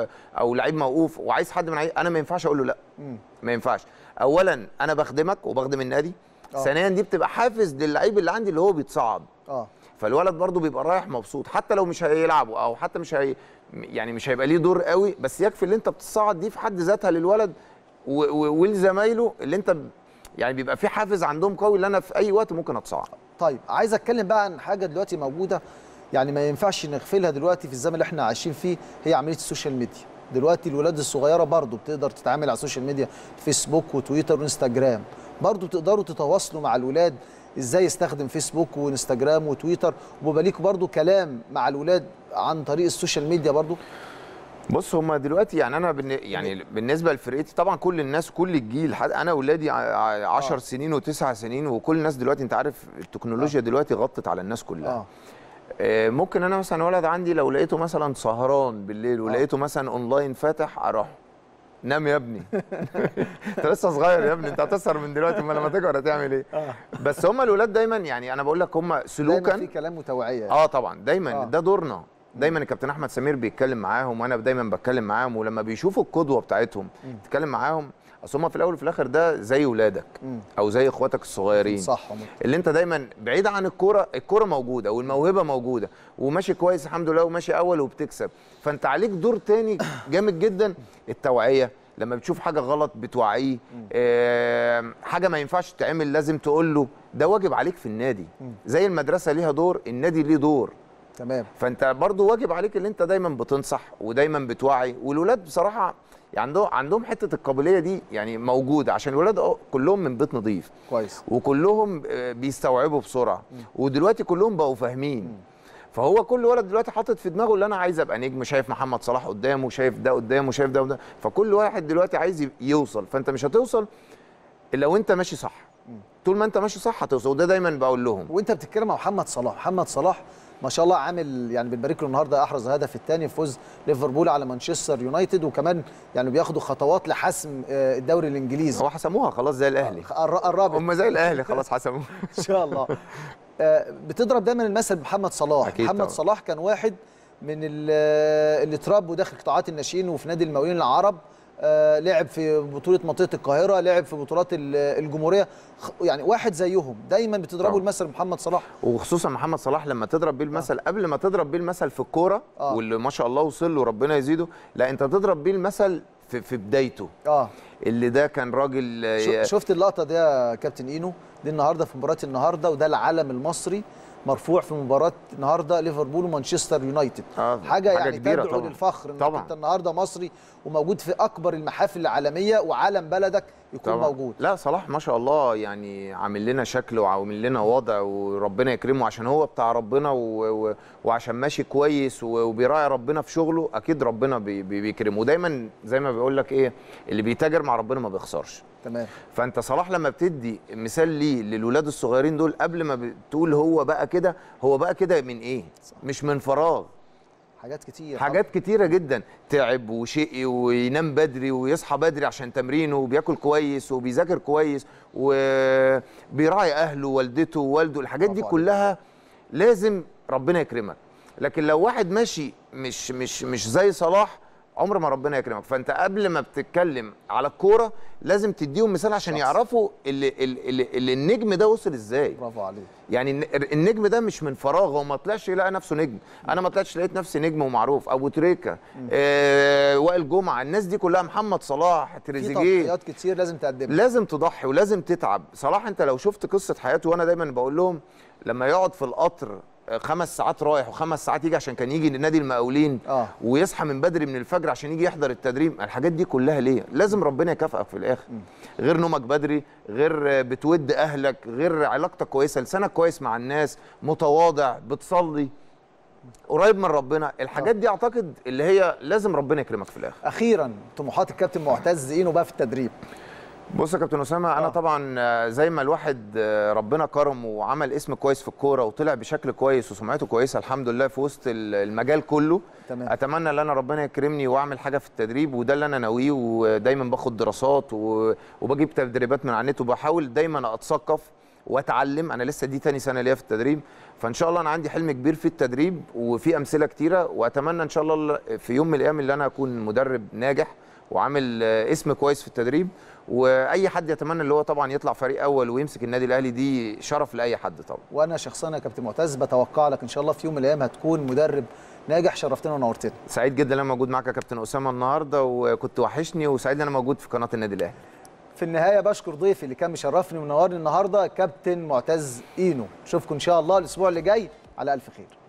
S3: او لعيب موقوف وعايز حد من انا ما ينفعش اقول له لا. ما ينفعش. اولا انا بخدمك وبخدم النادي. ثانيا دي بتبقى حافز للعيب اللي عندي اللي هو بيتصعد. فالولد برضو بيبقى رايح مبسوط، حتى لو مش هيلعبوا او حتى مش هيبقى ليه دور قوي، بس يكفي اللي انت بتصعد دي في حد ذاتها للولد ولزمايله، اللي انت يعني بيبقى في حافز عندهم قوي اللي انا في اي وقت ممكن اتصعد.
S2: طيب عايز اتكلم بقى عن حاجه دلوقتي موجوده، يعني ما ينفعش نغفلها دلوقتي في الزمن اللي احنا عايشين فيه، هي عمليه السوشيال ميديا. دلوقتي الولاد الصغيره برضو بتقدر تتعامل على السوشيال ميديا، فيسبوك وتويتر وانستجرام، برضو تقدروا تتواصلوا مع الولاد ازاي يستخدم فيسبوك وانستجرام وتويتر، وبيبقى ليكوا برضو كلام مع الولاد عن طريق السوشيال ميديا برضو.
S3: بص هما دلوقتي يعني انا يعني بالنسبه لفرقتي طبعا كل الناس كل الجيل، انا اولادي 10 سنين و9 سنين، وكل الناس دلوقتي انت عارف التكنولوجيا دلوقتي غطت على الناس كلها. ممكن انا مثلا ولد عندي لو لقيته مثلا سهران بالليل ولقيته مثلا اونلاين فاتح، اروح نام يا ابني انت لسه صغير يا ابني، انت هتسهر من دلوقتي، امال لما تكبر هتعمل ايه؟ بس هم الولاد دايما يعني انا بقول لك هم سلوكا
S2: دايما في كلام وتوعيه يعني.
S3: طبعا دايما ده دورنا، دايما الكابتن احمد سمير بيتكلم معاهم وانا دايما بتكلم معاهم، ولما بيشوفوا القدوه بتاعتهم تتكلم معاهم، اصل هم في الاول وفي الاخر ده زي ولادك او زي اخواتك الصغيرين،
S2: صح
S3: اللي انت دايما بعيد عن الكوره موجوده والموهبه موجوده وماشي كويس الحمد لله وماشي اول وبتكسب، فانت عليك دور تاني جامد جدا، التوعيه. لما بتشوف حاجه غلط بتوعيه، حاجه ما ينفعش تتعمل لازم تقول له، ده واجب عليك في النادي. زي المدرسه ليها دور، النادي ليه دور.
S2: تمام.
S3: فانت برضو واجب عليك اللي انت دايما بتنصح ودايما بتوعي، والولاد بصراحه يعني عندهم حته القابليه دي يعني موجوده، عشان الولاد كلهم من بيت نظيف
S2: كويس،
S3: وكلهم بيستوعبوا بسرعه، ودلوقتي كلهم بقوا فاهمين. فهو كل ولد دلوقتي حاطط في دماغه اللي انا عايز ابقى نجم، شايف محمد صلاح قدامه، شايف ده قدامه، شايف ده قدامه، فكل واحد دلوقتي عايز يوصل، فانت مش هتوصل الا وانت ماشي صح. طول ما انت ماشي صح هتوصل، وده دايما بقول لهم.
S2: وانت بتتكلم عن محمد صلاح ما شاء الله عامل يعني بنبارك له النهارده، احرز الهدف الثاني في فوز ليفربول على مانشستر يونايتد، وكمان يعني بياخدوا خطوات لحسم الدوري الانجليزي.
S3: هو حسموها خلاص زي الاهلي،
S2: الرابط
S3: هم زي الاهلي خلاص حسموها
S2: ان شاء الله. بتضرب دايما المثل بمحمد صلاح. محمد صلاح كان واحد من اللي اتربوا داخل قطاعات الناشئين وفي نادي المقاولين العرب، لعب في بطوله منطقه القاهره، لعب في بطولات الجمهوريه، يعني واحد زيهم دايما بتضربوا المثل بمحمد صلاح.
S3: وخصوصا محمد صلاح لما تضرب بيه المثل قبل ما تضرب بيه المثل في الكوره واللي ما شاء الله وصل له ربنا يزيده، لا انت تضرب بيه المثل في بدايته. اللي ده كان راجل.
S2: شفت اللقطه دي يا كابتن اينو؟ دي النهارده في مباراه النهارده، وده العلم المصري مرفوع في مباراه النهارده ليفربول ومانشستر يونايتد. حاجه يعني تدعو للفخر انك انت النهارده مصري وموجود في اكبر المحافل العالميه، وعلم بلدك يكون موجود.
S3: لا صلاح ما شاء الله يعني عامل لنا شكل وعامل لنا وضع، وربنا يكرمه عشان هو بتاع ربنا وعشان ماشي كويس وبيراعي ربنا في شغله، اكيد ربنا بيكرمه. ودايما زي ما بيقول لك ايه، اللي بيتاجر مع ربنا ما بيخسرش.
S2: تمام.
S3: فانت صلاح لما بتدي مثال ليه للولاد الصغيرين دول، قبل ما بتقول هو بقى كده، هو بقى كده من ايه؟ صح. مش من فراغ. حاجات كتيره جدا، تعب وشقي وينام بدري ويصحى بدري عشان تمرينه، وبياكل كويس وبيذاكر كويس وبيراعي اهله ووالدته ووالده، الحاجات دي كلها لازم ربنا يكرمك. لكن لو واحد ماشي مش زي صلاح، عمر ما ربنا يكرمك. فانت قبل ما بتتكلم على الكوره لازم تديهم مثال عشان يعرفوا اللي النجم ده وصل ازاي.
S2: برافو عليك.
S3: يعني النجم ده مش من فراغ، هو ما طلعش يلاقي نفسه نجم. انا ما طلعتش لقيت نفسي نجم ومعروف. ابو تريكه، وائل جمعه، الناس دي كلها، محمد صلاح، تريزيجيه،
S2: في تضحيات كتير لازم تقدمها،
S3: لازم تضحي ولازم تتعب. صلاح انت لو شفت قصه حياته، وانا دايما بقول لهم لما يقعد في القطر 5 ساعات رايح و5 ساعات يجي عشان كان يجي لنادي المقاولين، ويصحى من بدري من الفجر عشان يجي يحضر التدريب، الحاجات دي كلها ليه؟ لازم ربنا يكافئك في الاخر. غير نومك بدري، غير بتود اهلك، غير علاقتك كويسه، لسانك كويس مع الناس، متواضع، بتصلي، قريب من ربنا، الحاجات دي اعتقد اللي هي لازم ربنا يكرمك في الاخر.
S2: اخيرا طموحات الكابتن معتز اينو بقى في التدريب.
S3: بص يا كابتن اسامه، انا طبعا زي ما الواحد ربنا كرمه وعمل اسم كويس في الكوره وطلع بشكل كويس وسمعته كويسه الحمد لله في وسط المجال كله.
S2: تمام.
S3: اتمنى ان انا ربنا يكرمني واعمل حاجه في التدريب، وده اللي انا ناويه، ودايما باخد دراسات وبجيب تدريبات من على النت، وبحاول دايما اتثقف واتعلم. انا لسه دي تاني سنه ليا في التدريب، فان شاء الله انا عندي حلم كبير في التدريب وفي امثله كتيره، واتمنى ان شاء الله في يوم من الايام اللي انا اكون مدرب ناجح وعامل اسم كويس في التدريب، واي حد يتمنى اللي هو طبعا يطلع فريق اول ويمسك النادي الاهلي، دي شرف لاي حد طبعا.
S2: وانا شخصيا يا كابتن معتز بتوقع لك ان شاء الله في يوم من الايام هتكون مدرب ناجح. شرفتنا ونورتنا.
S3: سعيد جدا لما موجود معاك يا كابتن اسامه النهارده، وكنت وحشني، وسعيد ان انا موجود في قناه النادي الاهلي.
S2: في النهايه بشكر ضيفي اللي كان مشرفني ومنورني النهارده كابتن معتز اينو. نشوفكم ان شاء الله الاسبوع اللي جاي على الف خير.